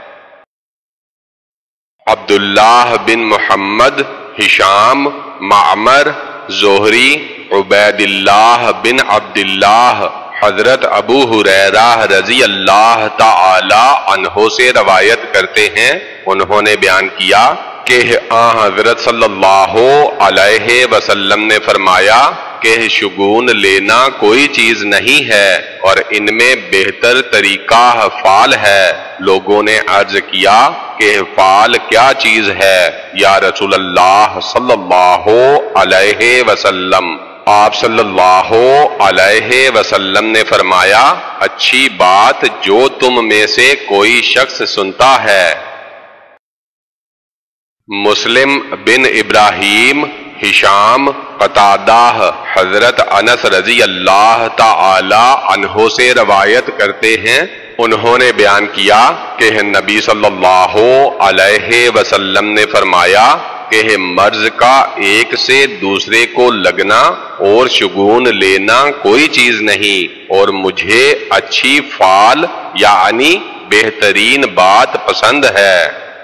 عبداللہ بن محمد، ہشام، معمر، زہری، عبید اللہ بن عبداللہ حضرت ابو ہریرہ رضی اللہ تعالی عنہ سے روایت کرتے ہیں، انہوں نے بیان کیا کہ حضرت صلی اللہ علیہ وسلم نے فرمایا کہ شگون لینا کوئی چیز نہیں ہے اور ان میں بہتر طریقہ فال ہے۔ لوگوں نے عرض کیا کہ فال کیا چیز ہے یا رسول اللہ صلی اللہ علیہ وسلم؟ آپ صلی اللہ علیہ وسلم نے فرمایا، اچھی بات جو تم میں سے کوئی شخص سنتا ہے۔ مسلم بن ابراہیم، ہشام، قتادہ حضرت انس رضی اللہ تعالی عنہ سے روایت کرتے ہیں، انہوں نے بیان کیا کہ نبی صلی اللہ علیہ وسلم نے فرمایا کہ مرض کا ایک سے دوسرے کو لگنا اور شگون لینا کوئی چیز نہیں، اور مجھے اچھی فال یعنی بہترین بات پسند ہے۔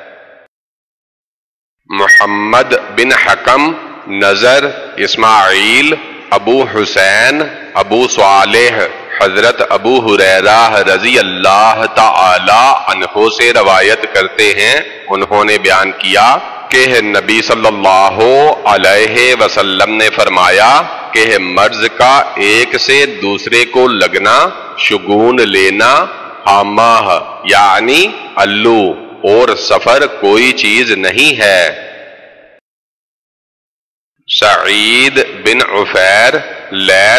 محمد بن حکم، نظر، اسماعیل، ابو حسین، ابو صالح حضرت ابو ہریرہ رضی اللہ تعالی عنہ سے روایت کرتے ہیں، انہوں نے بیان کیا کہ نبی صلی اللہ علیہ وسلم نے فرمایا کہ مرض کا ایک سے دوسرے کو لگنا، شگون لینا، حامہ یعنی الو اور سفر کوئی چیز نہیں ہے۔ سعید بن عفیر، لیث،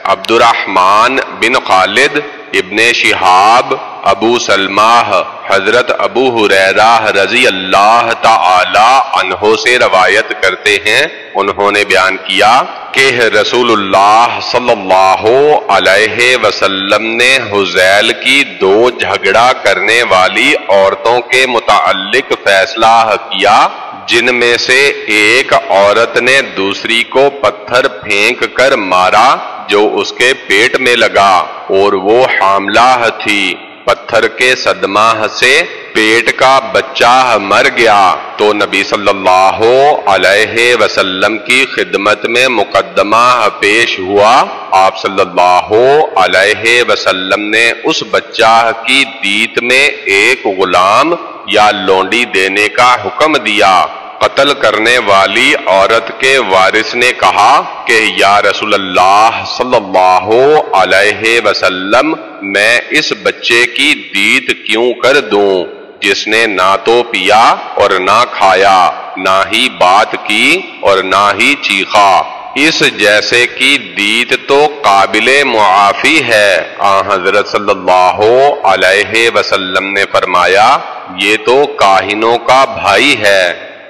عبد الرحمن بن خالد ابن شہاب ابو سلمہ حضرت ابو ہریرہ رضی اللہ تعالی عنہ سے روایت کرتے ہیں، انہوں نے بیان کیا کہ رسول اللہ صلی اللہ علیہ وسلم نے حذیل کی 2 جھگڑا کرنے والی عورتوں کے متعلق فیصلہ کیا، جن میں سے ایک عورت نے دوسری کو پتھر پھینک کر مارا جو اس کے پیٹ میں لگا اور وہ حاملہ تھی، پتھر کے صدمہ سے پیٹ کا بچہ مر گیا تو نبی صلی اللہ علیہ وسلم کی خدمت میں مقدمہ پیش ہوا، آپ صلی اللہ علیہ وسلم نے اس بچہ کی دیت میں ایک غلام یا لونڈی دینے کا حکم دیا۔ قتل کرنے والی عورت کے وارث نے کہا کہ یا رسول اللہ صلی اللہ علیہ وسلم میں اس بچے کی دیت کیوں کر دوں جس نے نہ تو پیا اور نہ کھایا، نہ ہی بات کی اور نہ ہی چیخا، اس جیسے کی دیت تو قابل معافی ہے۔ حضرت صلی اللہ علیہ وسلم نے فرمایا یہ تو کاہنوں کا بھائی ہے۔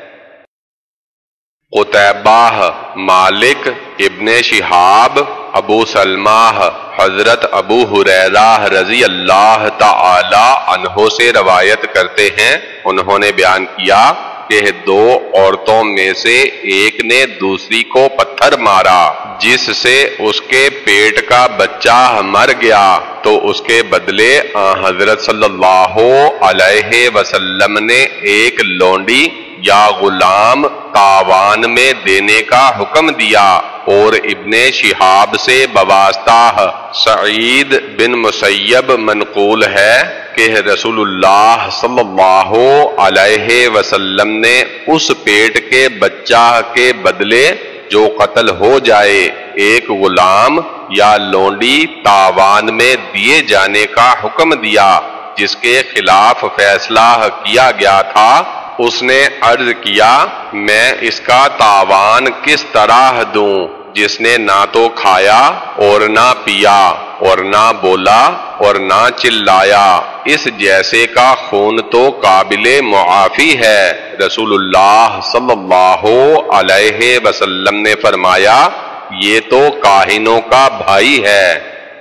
قتیبہ، مالک ابن شہاب، ابو سلمہ حضرت ابو ہریرہ رضی اللہ تعالی عنہ سے روایت کرتے ہیں، انہوں نے بیان کیا کہ 2 عورتوں میں سے ایک نے دوسری کو پتھر مارا جس سے اس کے پیٹ کا بچہ مر گیا تو اس کے بدلے حضرت صلی اللہ علیہ وسلم نے ایک لونڈی یا غلام تاوان میں دینے کا حکم دیا، اور ابن شہاب سے بواسطہ سعید بن مسیب منقول ہے کہ رسول اللہ صلی اللہ علیہ وسلم نے اس پیٹ کے بچہ کے بدلے جو قتل ہو جائے ایک غلام یا لونڈی تاوان میں دیے جانے کا حکم دیا، جس کے خلاف فیصلہ کیا گیا تھا۔ اس نے عرض کیا میں اس کا تاوان کس طرح دوں جس نے نہ تو کھایا اور نہ پیا اور نہ بولا اور نہ چلایا، اس جیسے کا خون تو قابل معافی ہے۔ رسول اللہ صلی اللہ علیہ وسلم نے فرمایا یہ تو کاہنوں کا بھائی ہے۔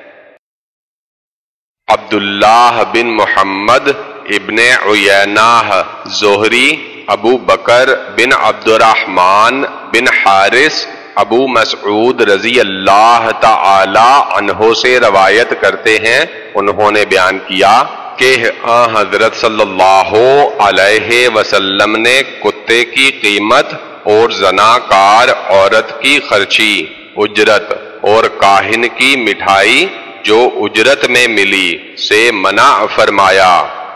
عبداللہ بن محمد ابن عیینہ زہری، ابو بکر بن عبد الرحمن بن حارث ابو مسعود رضی اللہ تعالی عنہ سے روایت کرتے ہیں، انہوں نے بیان کیا کہ حضرت صلی اللہ علیہ وسلم نے کتے کی قیمت اور زناکار عورت کی خرچی اجرت اور کاہن کی مٹھائی جو اجرت میں ملی سے منع فرمایا۔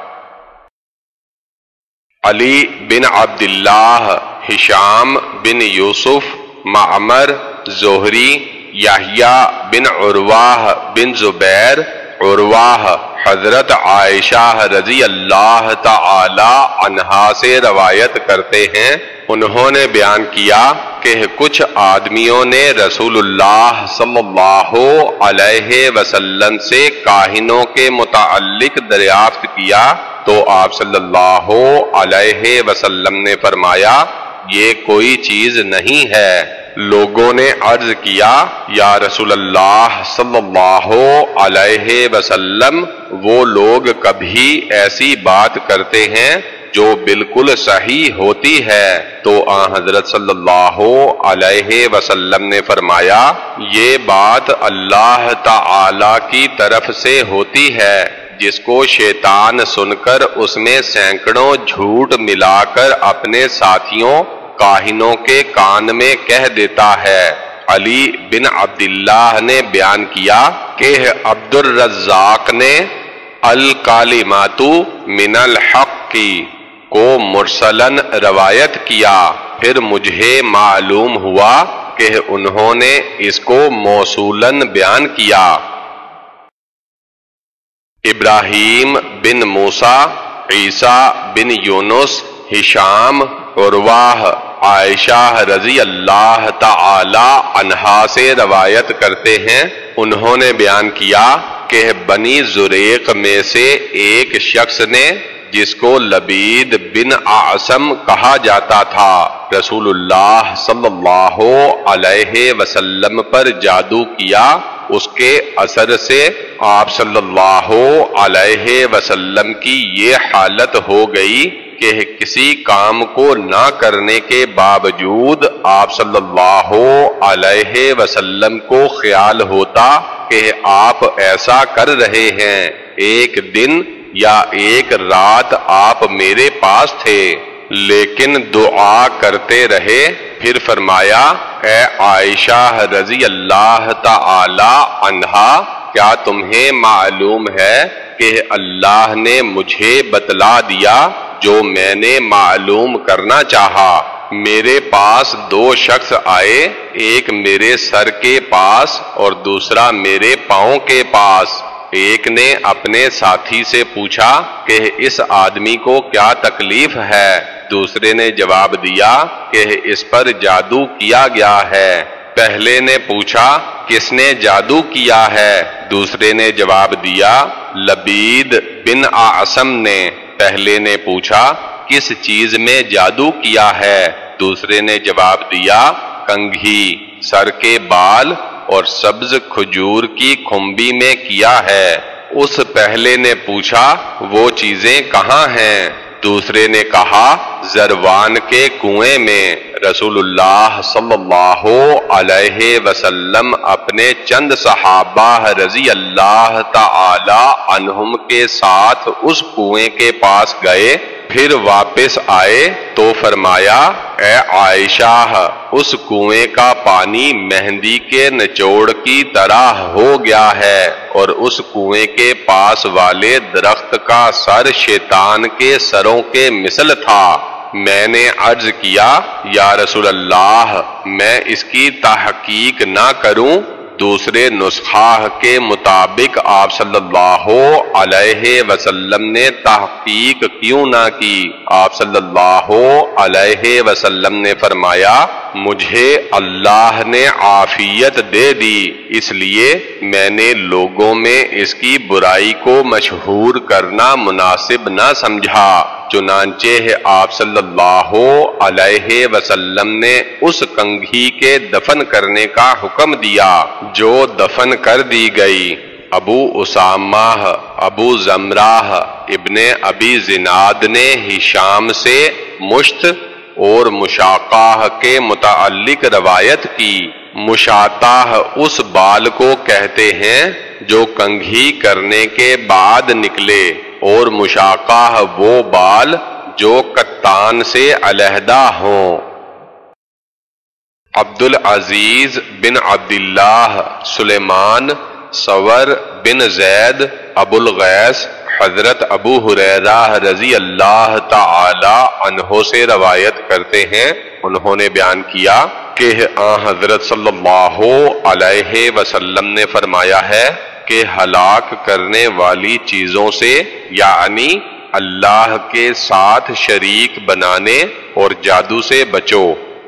علی بن عبداللہ، ہشام بن یوسف، معمر، زہری، یحییٰ بن عروہ بن زبیر، عروہ حضرت عائشہ رضی اللہ تعالی عنہا سے روایت کرتے ہیں، انہوں نے بیان کیا کہ کچھ آدمیوں نے رسول اللہ صلی اللہ علیہ وسلم سے کاہنوں کے متعلق دریافت کیا تو آپ صلی اللہ علیہ وسلم نے فرمایا یہ کوئی چیز نہیں ہے۔ لوگوں نے عرض کیا یا رسول اللہ صلی اللہ علیہ وسلم وہ لوگ کبھی ایسی بات کرتے ہیں جو بالکل صحیح ہوتی ہے تو حضرت صلی اللہ علیہ وسلم نے فرمایا یہ بات اللہ تعالی کی طرف سے ہوتی ہے جس کو شیطان سن کر اس میں سینکڑوں جھوٹ ملا کر اپنے ساتھیوں کاہنوں کے کان میں کہہ دیتا ہے۔ علی بن عبداللہ نے بیان کیا کہ عبد الرزاق نے الکالمات من الحق کی کو مرسلن روایت کیا، پھر مجھے معلوم ہوا کہ انہوں نے اس کو موصولن بیان کیا۔ ابراہیم بن موسیٰ، عیسیٰ بن یونس، ہشام، عروہ عائشہ رضی اللہ تعالی عنہا سے روایت کرتے ہیں، انہوں نے بیان کیا کہ بنی زریق میں سے ایک شخص نے جس کو لبید بن اعصم کہا جاتا تھا رسول اللہ صلی اللہ علیہ وسلم پر جادو کیا۔ اس کے اثر سے آپ صلی اللہ علیہ وسلم کی یہ حالت ہو گئی کہ کسی کام کو نہ کرنے کے باوجود آپ صلی اللہ علیہ وسلم کو خیال ہوتا کہ آپ ایسا کر رہے ہیں۔ ایک دن یا ایک رات آپ میرے پاس تھے لیکن دعا کرتے رہے۔ پھر فرمایا اے عائشہ رضی اللہ تعالی عنہا، کیا تمہیں معلوم ہے کہ اللہ نے مجھے بتلا دیا جو میں نے معلوم کرنا چاہا؟ میرے پاس دو شخص آئے، ایک میرے سر کے پاس اور دوسرا میرے پاؤں کے پاس۔ ایک نے اپنے ساتھی سے پوچھا کہ اس آدمی کو کیا تکلیف ہے؟ دوسرے نے جواب دیا کہ اس پر جادو کیا گیا ہے۔ پہلے نے پوچھا کس نے جادو کیا ہے؟ دوسرے نے جواب دیا لبید بن اعصم نے۔ پہلے نے پوچھا کس چیز میں جادو کیا ہے؟ دوسرے نے جواب دیا کنگھی، سر کے بال اور سبز کھجور کی کھمبی میں کیا ہے۔ اس پہلے نے پوچھا وہ چیزیں کہاں ہیں؟ دوسرے نے کہا زروان کے کنویں میں۔ رسول اللہ صلی اللہ علیہ وسلم اپنے چند صحابہ رضی اللہ تعالی عنہم کے ساتھ اس کنویں کے پاس گئے، پھر واپس آئے تو فرمایا اے عائشہ، اس کنویں کا پانی مہندی کے نچوڑ کی طرح ہو گیا ہے اور اس کنویں کے پاس والے درخت کا سر شیطان کے سروں کے مثل تھا۔ میں نے عرض کیا یا رسول اللہ، میں اس کی تحقیق نہ کروں؟ دوسرے نسخہ کے مطابق آپ صلی اللہ علیہ وسلم نے تحقیق کیوں نہ کی؟ آپ صلی اللہ علیہ وسلم نے فرمایا مجھے اللہ نے عافیت دے دی، اس لیے میں نے لوگوں میں اس کی برائی کو مشہور کرنا مناسب نہ سمجھا۔ چنانچہ آپ صلی اللہ علیہ وسلم نے اس کنگھی کے دفن کرنے کا حکم دیا جو دفن کر دی گئی۔ ابو اسامہ ابو زمرہ ابن ابی زناد نے ہشام سے مشت اور مشاقہ کے متعلق روایت کی۔ مشاطہ اس بال کو کہتے ہیں جو کنگھی کرنے کے بعد نکلے، اور مشاقہ وہ بال جو کتان سے علیحدہ ہوں۔ عبدالعزیز بن عبداللہ سلیمان سور بن زید ابو الغیث حضرت ابو ہریرہ رضی اللہ تعالی عنہ سے روایت کرتے ہیں، انہوں نے بیان کیا کہ حضرت صلی اللہ علیہ وسلم نے فرمایا ہے کہ ہلاک کرنے والی چیزوں سے یعنی اللہ کے ساتھ شریک بنانے اور جادو سے بچو۔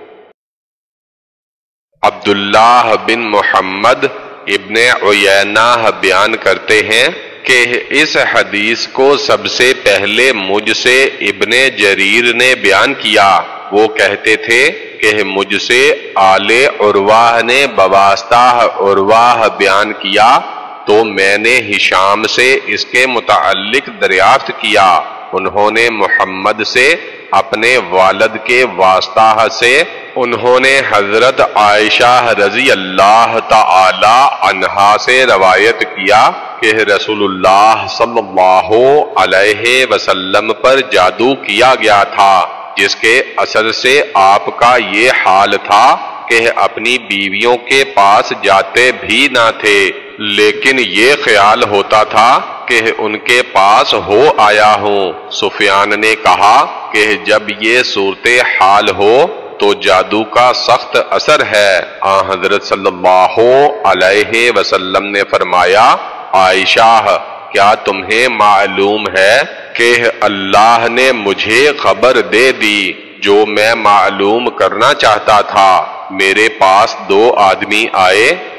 عبداللہ بن محمد ابن عیینہ بیان کرتے ہیں کہ اس حدیث کو سب سے پہلے مجھ سے ابن جریر نے بیان کیا۔ وہ کہتے تھے کہ مجھ سے آل عروہ نے بواسطہ عروہ بیان کیا تو میں نے ہشام سے اس کے متعلق دریافت کیا۔ انہوں نے محمد سے اپنے والد کے واسطہ سے، انہوں نے حضرت عائشہ رضی اللہ تعالی عنہا سے روایت کیا کہ رسول اللہ صلی اللہ علیہ وسلم پر جادو کیا گیا تھا، جس کے اثر سے آپ کا یہ حال تھا کہ اپنی بیویوں کے پاس جاتے بھی نہ تھے، لیکن یہ خیال ہوتا تھا کہ ان کے پاس ہو آیا ہوں۔ سفیان نے کہا کہ جب یہ صورتحال ہو تو جادو کا سخت اثر ہے۔ حضرت صلی اللہ علیہ وسلم نے فرمایا عائشہ، کیا تمہیں معلوم ہے کہ اللہ نے مجھے خبر دے دی جو میں معلوم کرنا چاہتا تھا؟ میرے پاس دو آدمی آئے،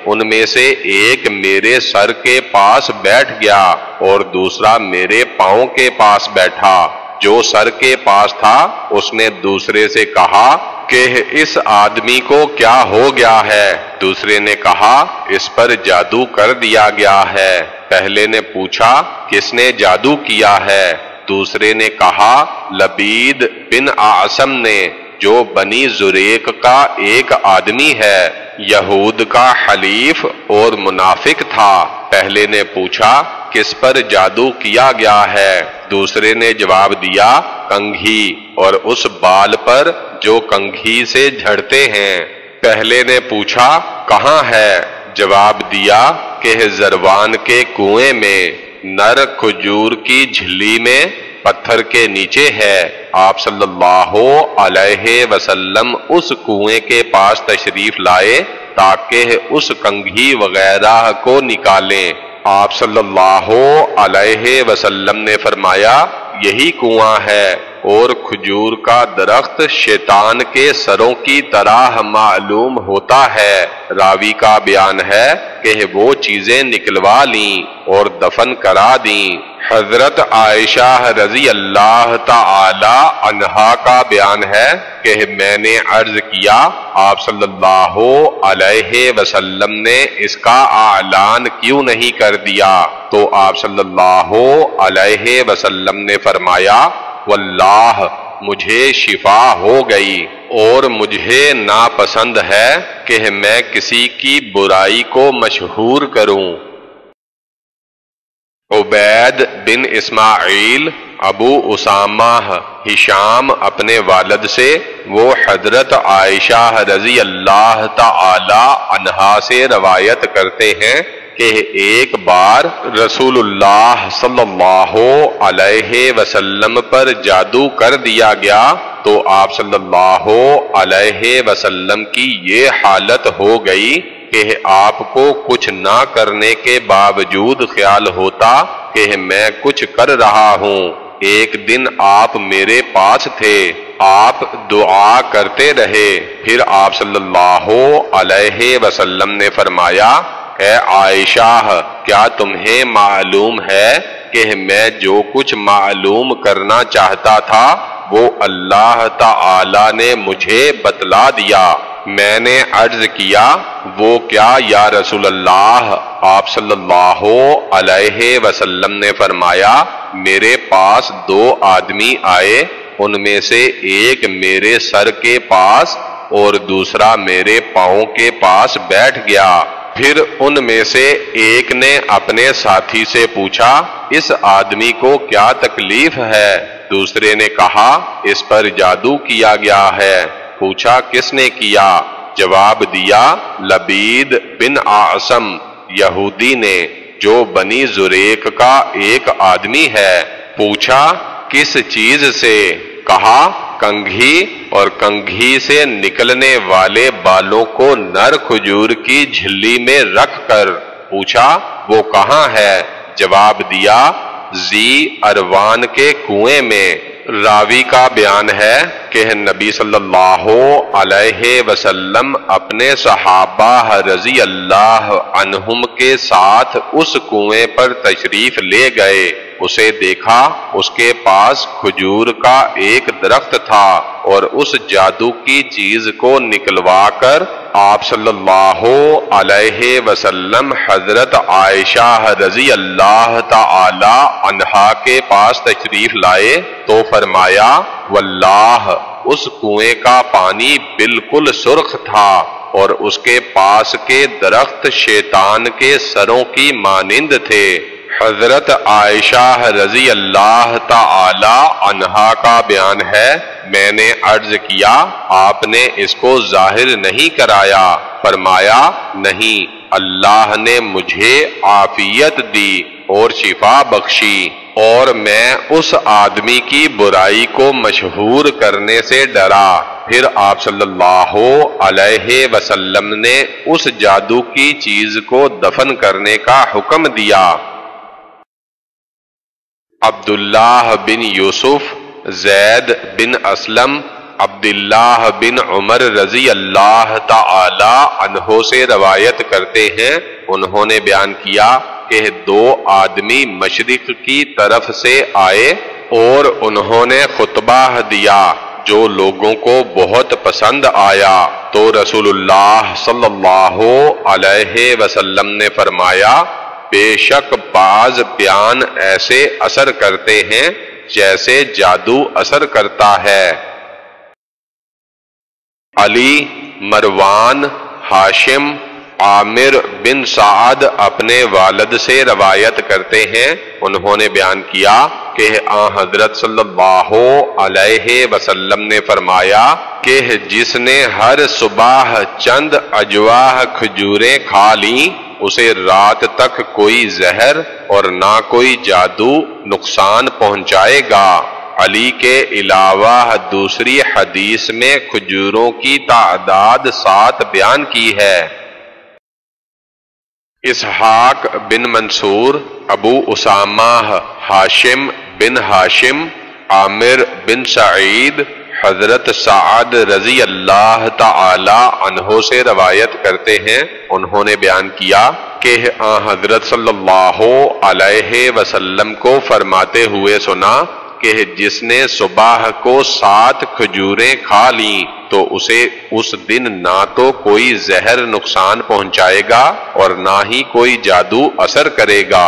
ان میں سے ایک میرے سر کے پاس بیٹھ گیا اور دوسرا میرے پاؤں کے پاس بیٹھا۔ جو سر کے پاس تھا اس نے دوسرے سے کہا کہ اس آدمی کو کیا ہو گیا ہے؟ دوسرے نے کہا اس پر جادو کر دیا گیا ہے۔ پہلے نے پوچھا کس نے جادو کیا ہے؟ دوسرے نے کہا لبید بن اعصم نے، جو بنی زریق کا ایک آدمی ہے، یہود کا حلیف اور منافق تھا۔ پہلے نے پوچھا کس پر جادو کیا گیا ہے؟ دوسرے نے جواب دیا کنگھی اور اس بال پر جو کنگھی سے جھڑتے ہیں۔ پہلے نے پوچھا کہاں ہے؟ جواب دیا کہ زروان کے کنویں میں، نر کھجور کی جھلی میں، پتھر کے نیچے ہے۔ آپ صلی اللہ علیہ وسلم اس کنویں کے پاس تشریف لائے تاکہ اس کنگھی وغیرہ کو نکالیں۔ آپ صلی اللہ علیہ وسلم نے فرمایا یہی کنواں ہے، اور کھجور کا درخت شیطان کے سروں کی طرح معلوم ہوتا ہے۔ راوی کا بیان ہے کہ وہ چیزیں نکلوا لیں اور دفن کرا دیں۔ حضرت عائشہ رضی اللہ تعالی عنہا کا بیان ہے کہ میں نے عرض کیا آپ صلی اللہ علیہ وسلم نے اس کا اعلان کیوں نہیں کر دیا؟ تو آپ صلی اللہ علیہ وسلم نے فرمایا واللہ مجھے شفا ہو گئی، اور مجھے ناپسند ہے کہ میں کسی کی برائی کو مشہور کروں۔ عبید بن اسماعیل ابو اسامہ ہشام اپنے والد سے، وہ حضرت عائشہ رضی اللہ تعالی عنہا سے روایت کرتے ہیں کہ ایک بار رسول اللہ صلی اللہ علیہ وسلم پر جادو کر دیا گیا تو آپ صلی اللہ علیہ وسلم کی یہ حالت ہو گئی کہ آپ کو کچھ نہ کرنے کے باوجود خیال ہوتا کہ میں کچھ کر رہا ہوں۔ ایک دن آپ میرے پاس تھے، آپ دعا کرتے رہے، پھر آپ صلی اللہ علیہ وسلم نے فرمایا اے عائشہ کیا تمہیں معلوم ہے کہ میں جو کچھ معلوم کرنا چاہتا تھا وہ اللہ تعالی نے مجھے بتلا دیا؟ میں نے عرض کیا وہ کیا یا رسول اللہ؟ آپ صلی اللہ علیہ وسلم نے فرمایا میرے پاس دو آدمی آئے، ان میں سے ایک میرے سر کے پاس اور دوسرا میرے پاؤں کے پاس بیٹھ گیا۔ پھر ان میں سے ایک نے اپنے ساتھی سے پوچھا اس آدمی کو کیا تکلیف ہے؟ دوسرے نے کہا اس پر جادو کیا گیا ہے۔ پوچھا کس نے کیا؟ جواب دیا لبید بن اعصم یہودی نے، جو بنی زریق کا ایک آدمی ہے۔ پوچھا کس چیز سے؟ کہا کنگھی، اور کنگھی سے نکلنے والے بالوں کو نر کھجور کی جھلی میں رکھ کر۔ پوچھا وہ کہاں ہے؟ جواب دیا ذی اروان کے کنویں میں۔ راوی کا بیان ہے کہ نبی صلی اللہ علیہ وسلم اپنے صحابہ رضی اللہ عنہم کے ساتھ اس کنویں پر تشریف لے گئے۔ اسے دیکھا، اس کے پاس کھجور کا ایک درخت تھا، اور اس جادو کی چیز کو نکلوا کر آپ صلی اللہ علیہ وسلم حضرت عائشہ رضی اللہ تعالی عنہا کے پاس تشریف لائے تو فرمایا واللہ اس کنویں کا پانی بالکل سرخ تھا، اور اس کے پاس کے درخت شیطان کے سروں کی مانند تھے۔ حضرت عائشہ رضی اللہ تعالی عنہا کا بیان ہے میں نے عرض کیا آپ نے اس کو ظاہر نہیں کرایا؟ فرمایا نہیں، اللہ نے مجھے عافیت دی اور شفا بخشی، اور میں اس آدمی کی برائی کو مشہور کرنے سے ڈرا۔ پھر آپ صلی اللہ علیہ وسلم نے اس جادو کی چیز کو دفن کرنے کا حکم دیا۔ عبداللہ بن یوسف، زید بن اسلم عبداللہ بن عمر رضی اللہ تعالی عنہ سے روایت کرتے ہیں، انہوں نے بیان کیا کہ دو آدمی مشرق کی طرف سے آئے اور انہوں نے خطبہ دیا جو لوگوں کو بہت پسند آیا، تو رسول اللہ صلی اللہ علیہ وسلم نے فرمایا بے شک بعض بیان ایسے اثر کرتے ہیں جیسے جادو اثر کرتا ہے۔ علی، مروان، ہاشم، عامر بن سعد اپنے والد سے روایت کرتے ہیں، انہوں نے بیان کیا کہ حضرت صلی اللہ علیہ وسلم نے فرمایا کہ جس نے ہر صبح چند اجواہ کھجوریں کھا لیں اسے رات تک کوئی زہر اور نہ کوئی جادو نقصان پہنچائے گا۔ علی کے علاوہ دوسری حدیث میں کھجوروں کی تعداد 7 بیان کی ہے۔ اسحاق بن منصور، ابو اسامہ ہاشم بن ہاشم، عامر بن سعید حضرت سعد رضی اللہ تعالی عنہ سے روایت کرتے ہیں، انہوں نے بیان کیا کہ حضرت صلی اللہ علیہ وسلم کو فرماتے ہوئے سنا کہ جس نے صبح کو 7 کھجوریں کھا لیں تو اسے اس دن نہ تو کوئی زہر نقصان پہنچائے گا اور نہ ہی کوئی جادو اثر کرے گا۔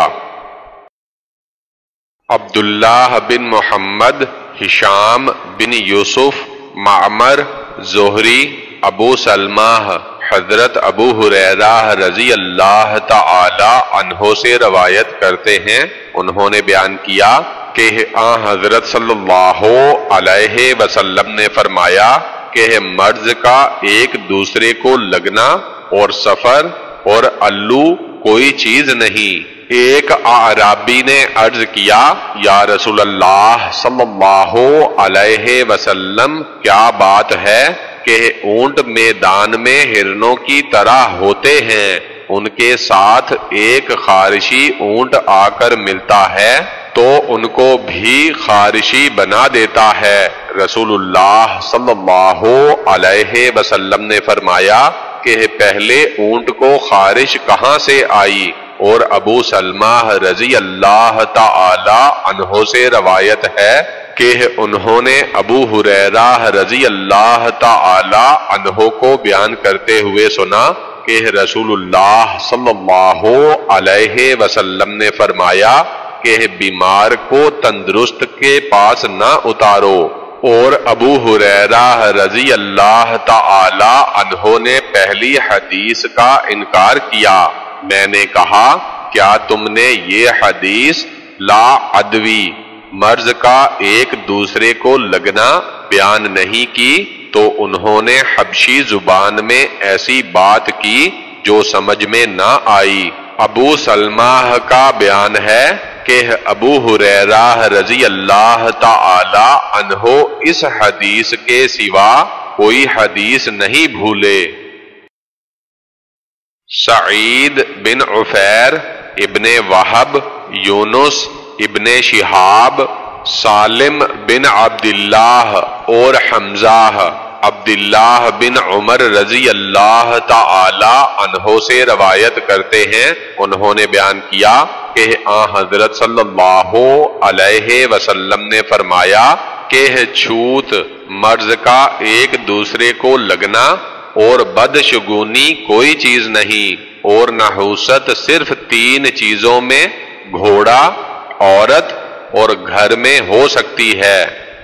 عبداللہ بن محمد، ہشام بن یوسف، معمر، زہری، ابو سلمہ حضرت ابو ہریرہ رضی اللہ تعالی عنہ سے روایت کرتے ہیں، انہوں نے بیان کیا کہ حضرت صلی اللہ علیہ وسلم نے فرمایا کہ مرض کا ایک دوسرے کو لگنا اور سفر اور الو کوئی چیز نہیں۔ ایک اعرابی نے عرض کیا یا رسول اللہ صلی اللہ علیہ وسلم، کیا بات ہے کہ اونٹ میدان میں ہرنوں کی طرح ہوتے ہیں، ان کے ساتھ ایک خارشی اونٹ آ کر ملتا ہے تو ان کو بھی خارشی بنا دیتا ہے۔ رسول اللہ صلی اللہ علیہ وسلم نے فرمایا کہ پہلے اونٹ کو خارش کہاں سے آئی؟ اور ابو سلمہ رضی اللہ تعالی عنہ سے روایت ہے کہ انہوں نے ابو ہریرہ رضی اللہ تعالی عنہ کو بیان کرتے ہوئے سنا کہ رسول اللہ صلی اللہ علیہ وسلم نے فرمایا کہ بیمار کو تندرست کے پاس نہ اتارو، اور ابو ہریرہ رضی اللہ تعالی عنہ نے پہلی حدیث کا انکار کیا۔ میں نے کہا کیا تم نے یہ حدیث لا عدوی، مرض کا ایک دوسرے کو لگنا بیان نہیں کی؟ تو انہوں نے حبشی زبان میں ایسی بات کی جو سمجھ میں نہ آئی۔ ابو سلمہ کا بیان ہے کہ ابو ہریرہ رضی اللہ تعالی عنہ اس حدیث کے سوا کوئی حدیث نہیں بھولے۔ سعید بن عفیر، ابن وہب، یونس ابن شہاب، سالم بن عبداللہ اور حمزہ عبداللہ بن عمر رضی اللہ تعالی عنہ سے روایت کرتے ہیں، انہوں نے بیان کیا کہ حضرت صلی اللہ علیہ وسلم نے فرمایا کہ چھوت، مرض کا ایک دوسرے کو لگنا اور بدشگونی کوئی چیز نہیں، اور نحوست صرف 3 چیزوں میں گھوڑا، عورت اور گھر میں ہو سکتی ہے۔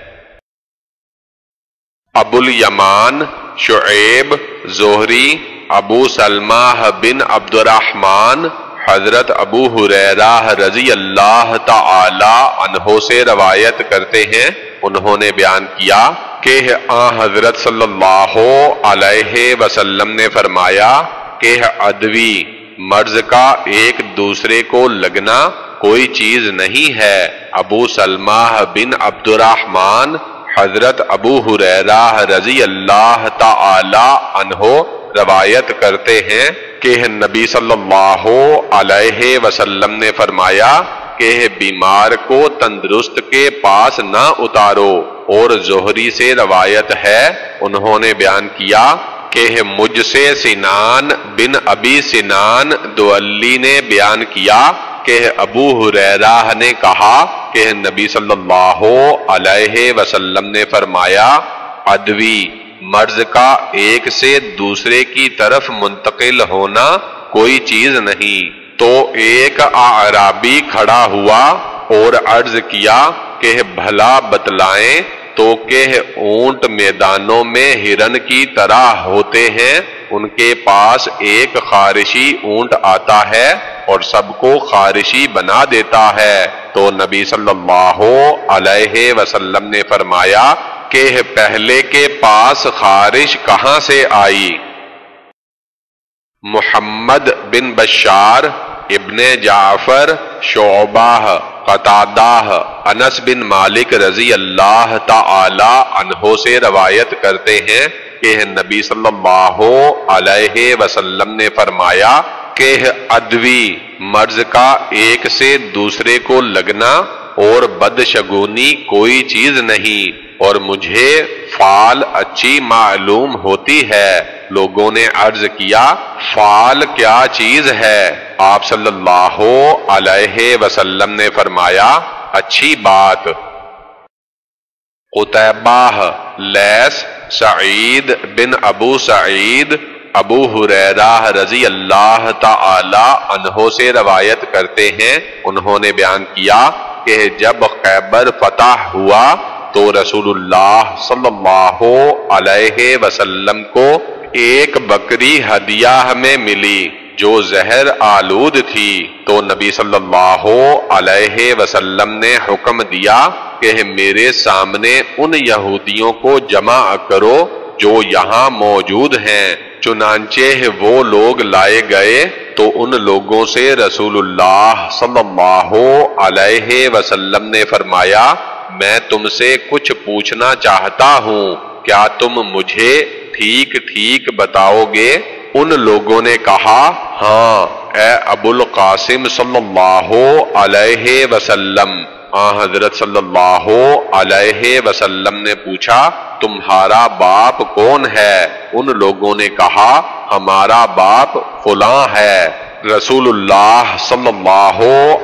ابو الیمان، شعیب، زہری، ابو سلمہ بن عبد الرحمن حضرت ابو ہریرہ رضی اللہ تعالی عنہ سے روایت کرتے ہیں، انہوں نے بیان کیا کہ حضرت صلی اللہ علیہ وسلم نے فرمایا کہ عدوی، مرض کا ایک دوسرے کو لگنا کوئی چیز نہیں ہے۔ ابو سلمہ بن عبد الرحمن حضرت ابو ہریرہ رضی اللہ تعالی عنہ روایت کرتے ہیں کہ نبی صلی اللہ علیہ وسلم نے فرمایا کہ کہ بیمار کو تندرست کے پاس نہ اتارو۔ اور زہری سے روایت ہے، انہوں نے بیان کیا کہ مجھ سے سنان بن ابی سنان دولی نے بیان کیا کہ ابو ہریرہ نے کہا کہ نبی صلی اللہ علیہ وسلم نے فرمایا، ادوی مرض کا ایک سے دوسرے کی طرف منتقل ہونا کوئی چیز نہیں۔ تو ایک اعرابی کھڑا ہوا اور عرض کیا کہ بھلا بتلائیں تو کہ اونٹ میدانوں میں ہرن کی طرح ہوتے ہیں، ان کے پاس ایک خارشی اونٹ آتا ہے اور سب کو خارشی بنا دیتا ہے۔ تو نبی صلی اللہ علیہ وسلم نے فرمایا کہ پہلے کے پاس خارش کہاں سے آئی؟ محمد بن بشار، ابن جعفر، شعبہ، قتادہ، انس بن مالک رضی اللہ تعالی عنہ سے روایت کرتے ہیں کہ نبی صلی اللہ علیہ وسلم نے فرمایا کہ ادوی مرض کا ایک سے دوسرے کو لگنا اور بدشگونی کوئی چیز نہیں، اور مجھے فال اچھی معلوم ہوتی ہے۔ لوگوں نے عرض کیا، فال کیا چیز ہے؟ آپ صلی اللہ علیہ وسلم نے فرمایا، اچھی بات۔ قتیبہ، لیث، سعید بن ابو سعید ابو ہریرہ رضی اللہ تعالی عنہ سے روایت کرتے ہیں، انہوں نے بیان کیا کہ جب خیبر فتح ہوا تو رسول اللہ صلی اللہ علیہ وسلم کو ایک بکری ہدیہ میں ملی جو زہر آلود تھی۔ تو نبی صلی اللہ علیہ وسلم نے حکم دیا کہ میرے سامنے ان یہودیوں کو جمع کرو جو یہاں موجود ہیں۔ چنانچہ وہ لوگ لائے گئے تو ان لوگوں سے رسول اللہ صلی اللہ علیہ وسلم نے فرمایا، میں تم سے کچھ پوچھنا چاہتا ہوں، کیا تم مجھے ٹھیک ٹھیک بتاؤ گے؟ ان لوگوں نے کہا، ہاں اے ابو القاسم صلی اللہ علیہ وسلم۔ حضرت صلی اللہ علیہ وسلم نے پوچھا، تمہارا باپ کون ہے؟ ان لوگوں نے کہا، ہمارا باپ فلاں ہے۔ رسول اللہ صلی اللہ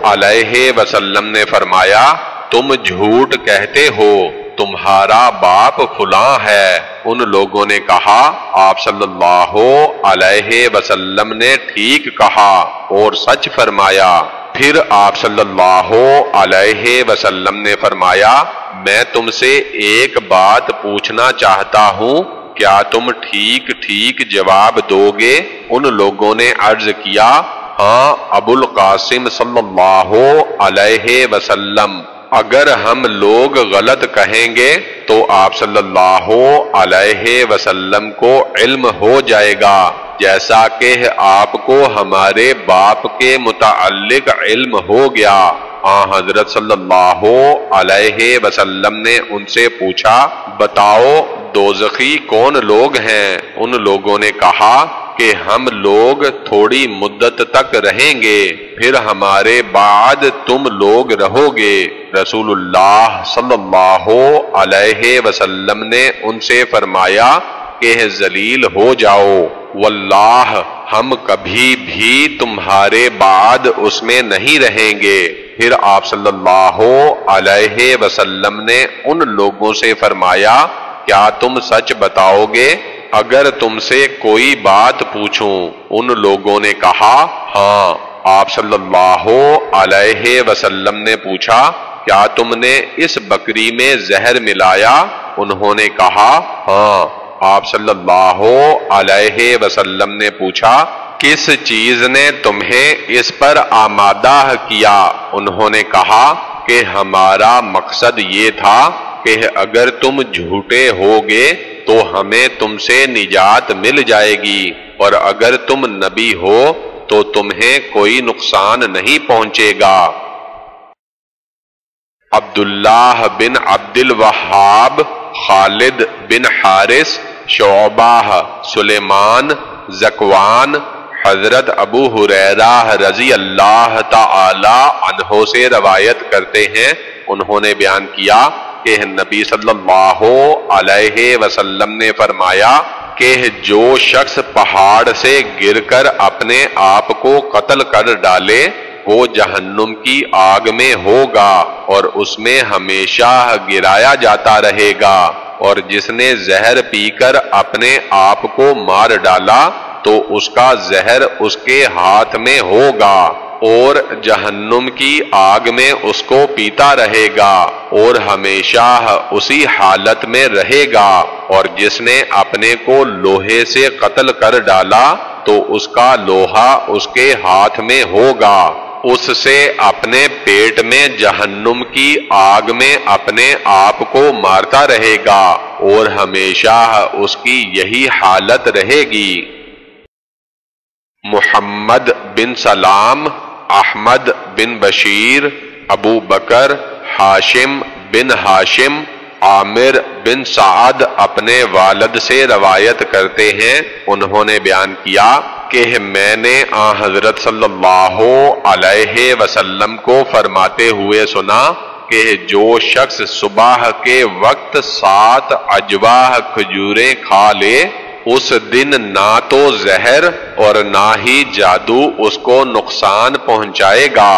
علیہ وسلم نے فرمایا، تم جھوٹ کہتے ہو، تمہارا باپ فلاں ہے۔ ان لوگوں نے کہا، آپ صلی اللہ علیہ وسلم نے ٹھیک کہا اور سچ فرمایا۔ پھر آپ صلی اللہ علیہ وسلم نے فرمایا، میں تم سے ایک بات پوچھنا چاہتا ہوں، کیا تم ٹھیک ٹھیک جواب دو گے؟ ان لوگوں نے عرض کیا، ہاں ابو القاسم صلی اللہ علیہ وسلم، اگر ہم لوگ غلط کہیں گے تو آپ صلی اللہ علیہ وسلم کو علم ہو جائے گا، جیسا کہ آپ کو ہمارے باپ کے متعلق علم ہو گیا۔ حضرت صلی اللہ علیہ وسلم نے ان سے پوچھا، بتاؤ دوزخی کون لوگ ہیں؟ ان لوگوں نے کہا کہ ہم لوگ تھوڑی مدت تک رہیں گے، پھر ہمارے بعد تم لوگ رہو گے۔ رسول اللہ صلی اللہ علیہ وسلم نے ان سے فرمایا کہ ذلیل ہو جاؤ، واللہ ہم کبھی بھی تمہارے بعد اس میں نہیں رہیں گے۔ پھر آپ صلی اللہ علیہ وسلم نے ان لوگوں سے فرمایا، کیا تم سچ بتاؤ گے اگر تم سے کوئی بات پوچھوں؟ ان لوگوں نے کہا، ہاں۔ آپ صلی اللہ علیہ وسلم نے پوچھا، کیا تم نے اس بکری میں زہر ملایا؟ انہوں نے کہا، ہاں۔ آپ صلی اللہ علیہ وسلم نے پوچھا، کس چیز نے تمہیں اس پر آمادہ کیا؟ انہوں نے کہا کہ ہمارا مقصد یہ تھا کہ اگر تم جھوٹے ہوگے تو ہمیں تم سے نجات مل جائے گی، اور اگر تم نبی ہو تو تمہیں کوئی نقصان نہیں پہنچے گا۔ عبداللہ بن عبد الوہاب، خالد بن حارث، شعبہ، سلیمان، ذکوان، حضرت ابو ہریرہ رضی اللہ تعالی عنہ سے روایت کرتے ہیں، انہوں نے بیان کیا کہ نبی صلی اللہ علیہ وسلم نے فرمایا کہ جو شخص پہاڑ سے گر کر اپنے آپ کو قتل کر ڈالے وہ جہنم کی آگ میں ہوگا اور اس میں ہمیشہ گرایا جاتا رہے گا، اور جس نے زہر پی کر اپنے آپ کو مار ڈالا تو اس کا زہر اس کے ہاتھ میں ہوگا اور جہنم کی آگ میں اس کو پیتا رہے گا اور ہمیشہ اسی حالت میں رہے گا، اور جس نے اپنے کو لوہے سے قتل کر ڈالا تو اس کا لوہا اس کے ہاتھ میں ہوگا، اس سے اپنے پیٹ میں جہنم کی آگ میں اپنے آپ کو مارتا رہے گا اور ہمیشہ اس کی یہی حالت رہے گی۔ محمد بن سلام، احمد بن بشیر، ابو بکر، ہاشم بن ہاشم، عامر بن سعد اپنے والد سے روایت کرتے ہیں، انہوں نے بیان کیا کہ میں نے آن حضرت صلی اللہ علیہ وسلم کو فرماتے ہوئے سنا کہ جو شخص صبح کے وقت 7 عجوہ کھجوریں کھا لے اس دن نہ تو زہر اور نہ ہی جادو اس کو نقصان پہنچائے گا۔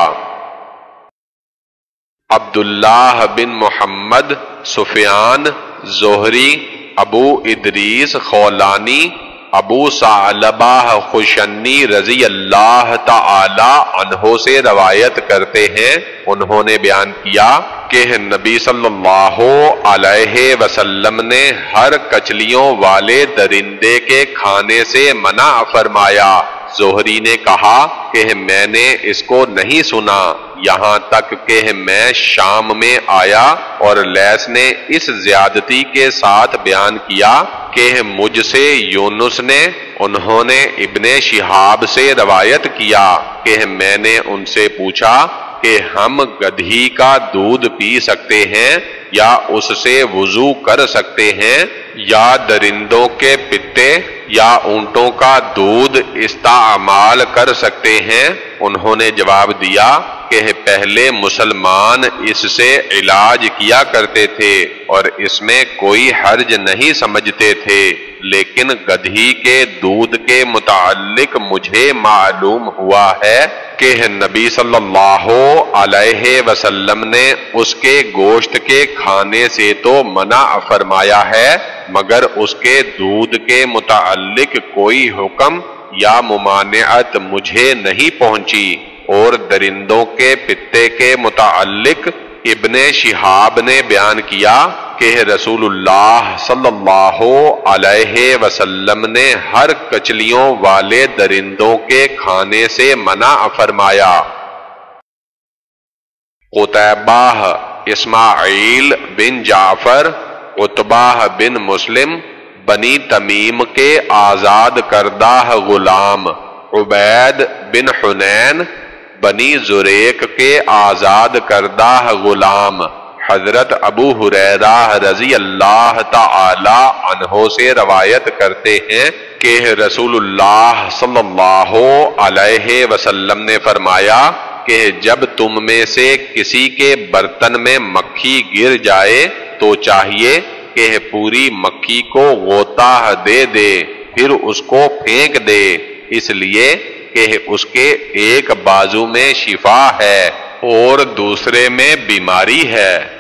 عبداللہ بن محمد، سفیان، زہری، ابو ادریس خولانی، ابو ثعلبہ خشنی رضی اللہ تعالی عنہ سے روایت کرتے ہیں، انہوں نے بیان کیا کہ نبی صلی اللہ علیہ وسلم نے ہر کچلیوں والے درندے کے کھانے سے منع فرمایا۔ زہری نے کہا کہ میں نے اس کو نہیں سنا، یہاں تک کہ میں شام میں آیا اور لیث نے اس زیادتی کے ساتھ بیان کیا کہ مجھ سے یونس نے، انہوں نے ابن شہاب سے روایت کیا کہ میں نے ان سے پوچھا کہ ہم گدھی کا دودھ پی سکتے ہیں یا اس سے وضو کر سکتے ہیں یا درندوں کے پتے یا اونٹوں کا دودھ استعمال کر سکتے ہیں؟ انہوں نے جواب دیا کہ پہلے مسلمان اس سے علاج کیا کرتے تھے اور اس میں کوئی حرج نہیں سمجھتے تھے، لیکن گدھی کے دودھ کے متعلق مجھے معلوم ہوا ہے کہ نبی صلی اللہ علیہ وسلم نے اس کے گوشت کے کھانے سے تو منع فرمایا ہے، مگر اس کے دودھ کے متعلق کوئی حکم یا ممانعت مجھے نہیں پہنچی، اور درندوں کے پتے کے متعلق ابن شہاب نے بیان کیا کہ رسول اللہ صلی اللہ علیہ وسلم نے ہر کچلیوں والے درندوں کے کھانے سے منع فرمایا۔ قتیبہ اسماعیل بن جعفر، عتبہ بن مسلم، بنی تمیم کے آزاد کردہ غلام، عبید بن حنین، بنی زریق کے آزاد کردہ غلام، حضرت ابو ہریرہ رضی اللہ تعالی عنہ سے روایت کرتے ہیں کہ رسول اللہ صلی اللہ علیہ وسلم نے فرمایا کہ جب تم میں سے کسی کے برتن میں مکھی گر جائے تو چاہیے کہ پوری مکھی کو غوطہ دے دے، پھر اس کو پھینک دے، اس لیے کہ اس کے ایک بازو میں شفا ہے اور دوسرے میں بیماری ہے۔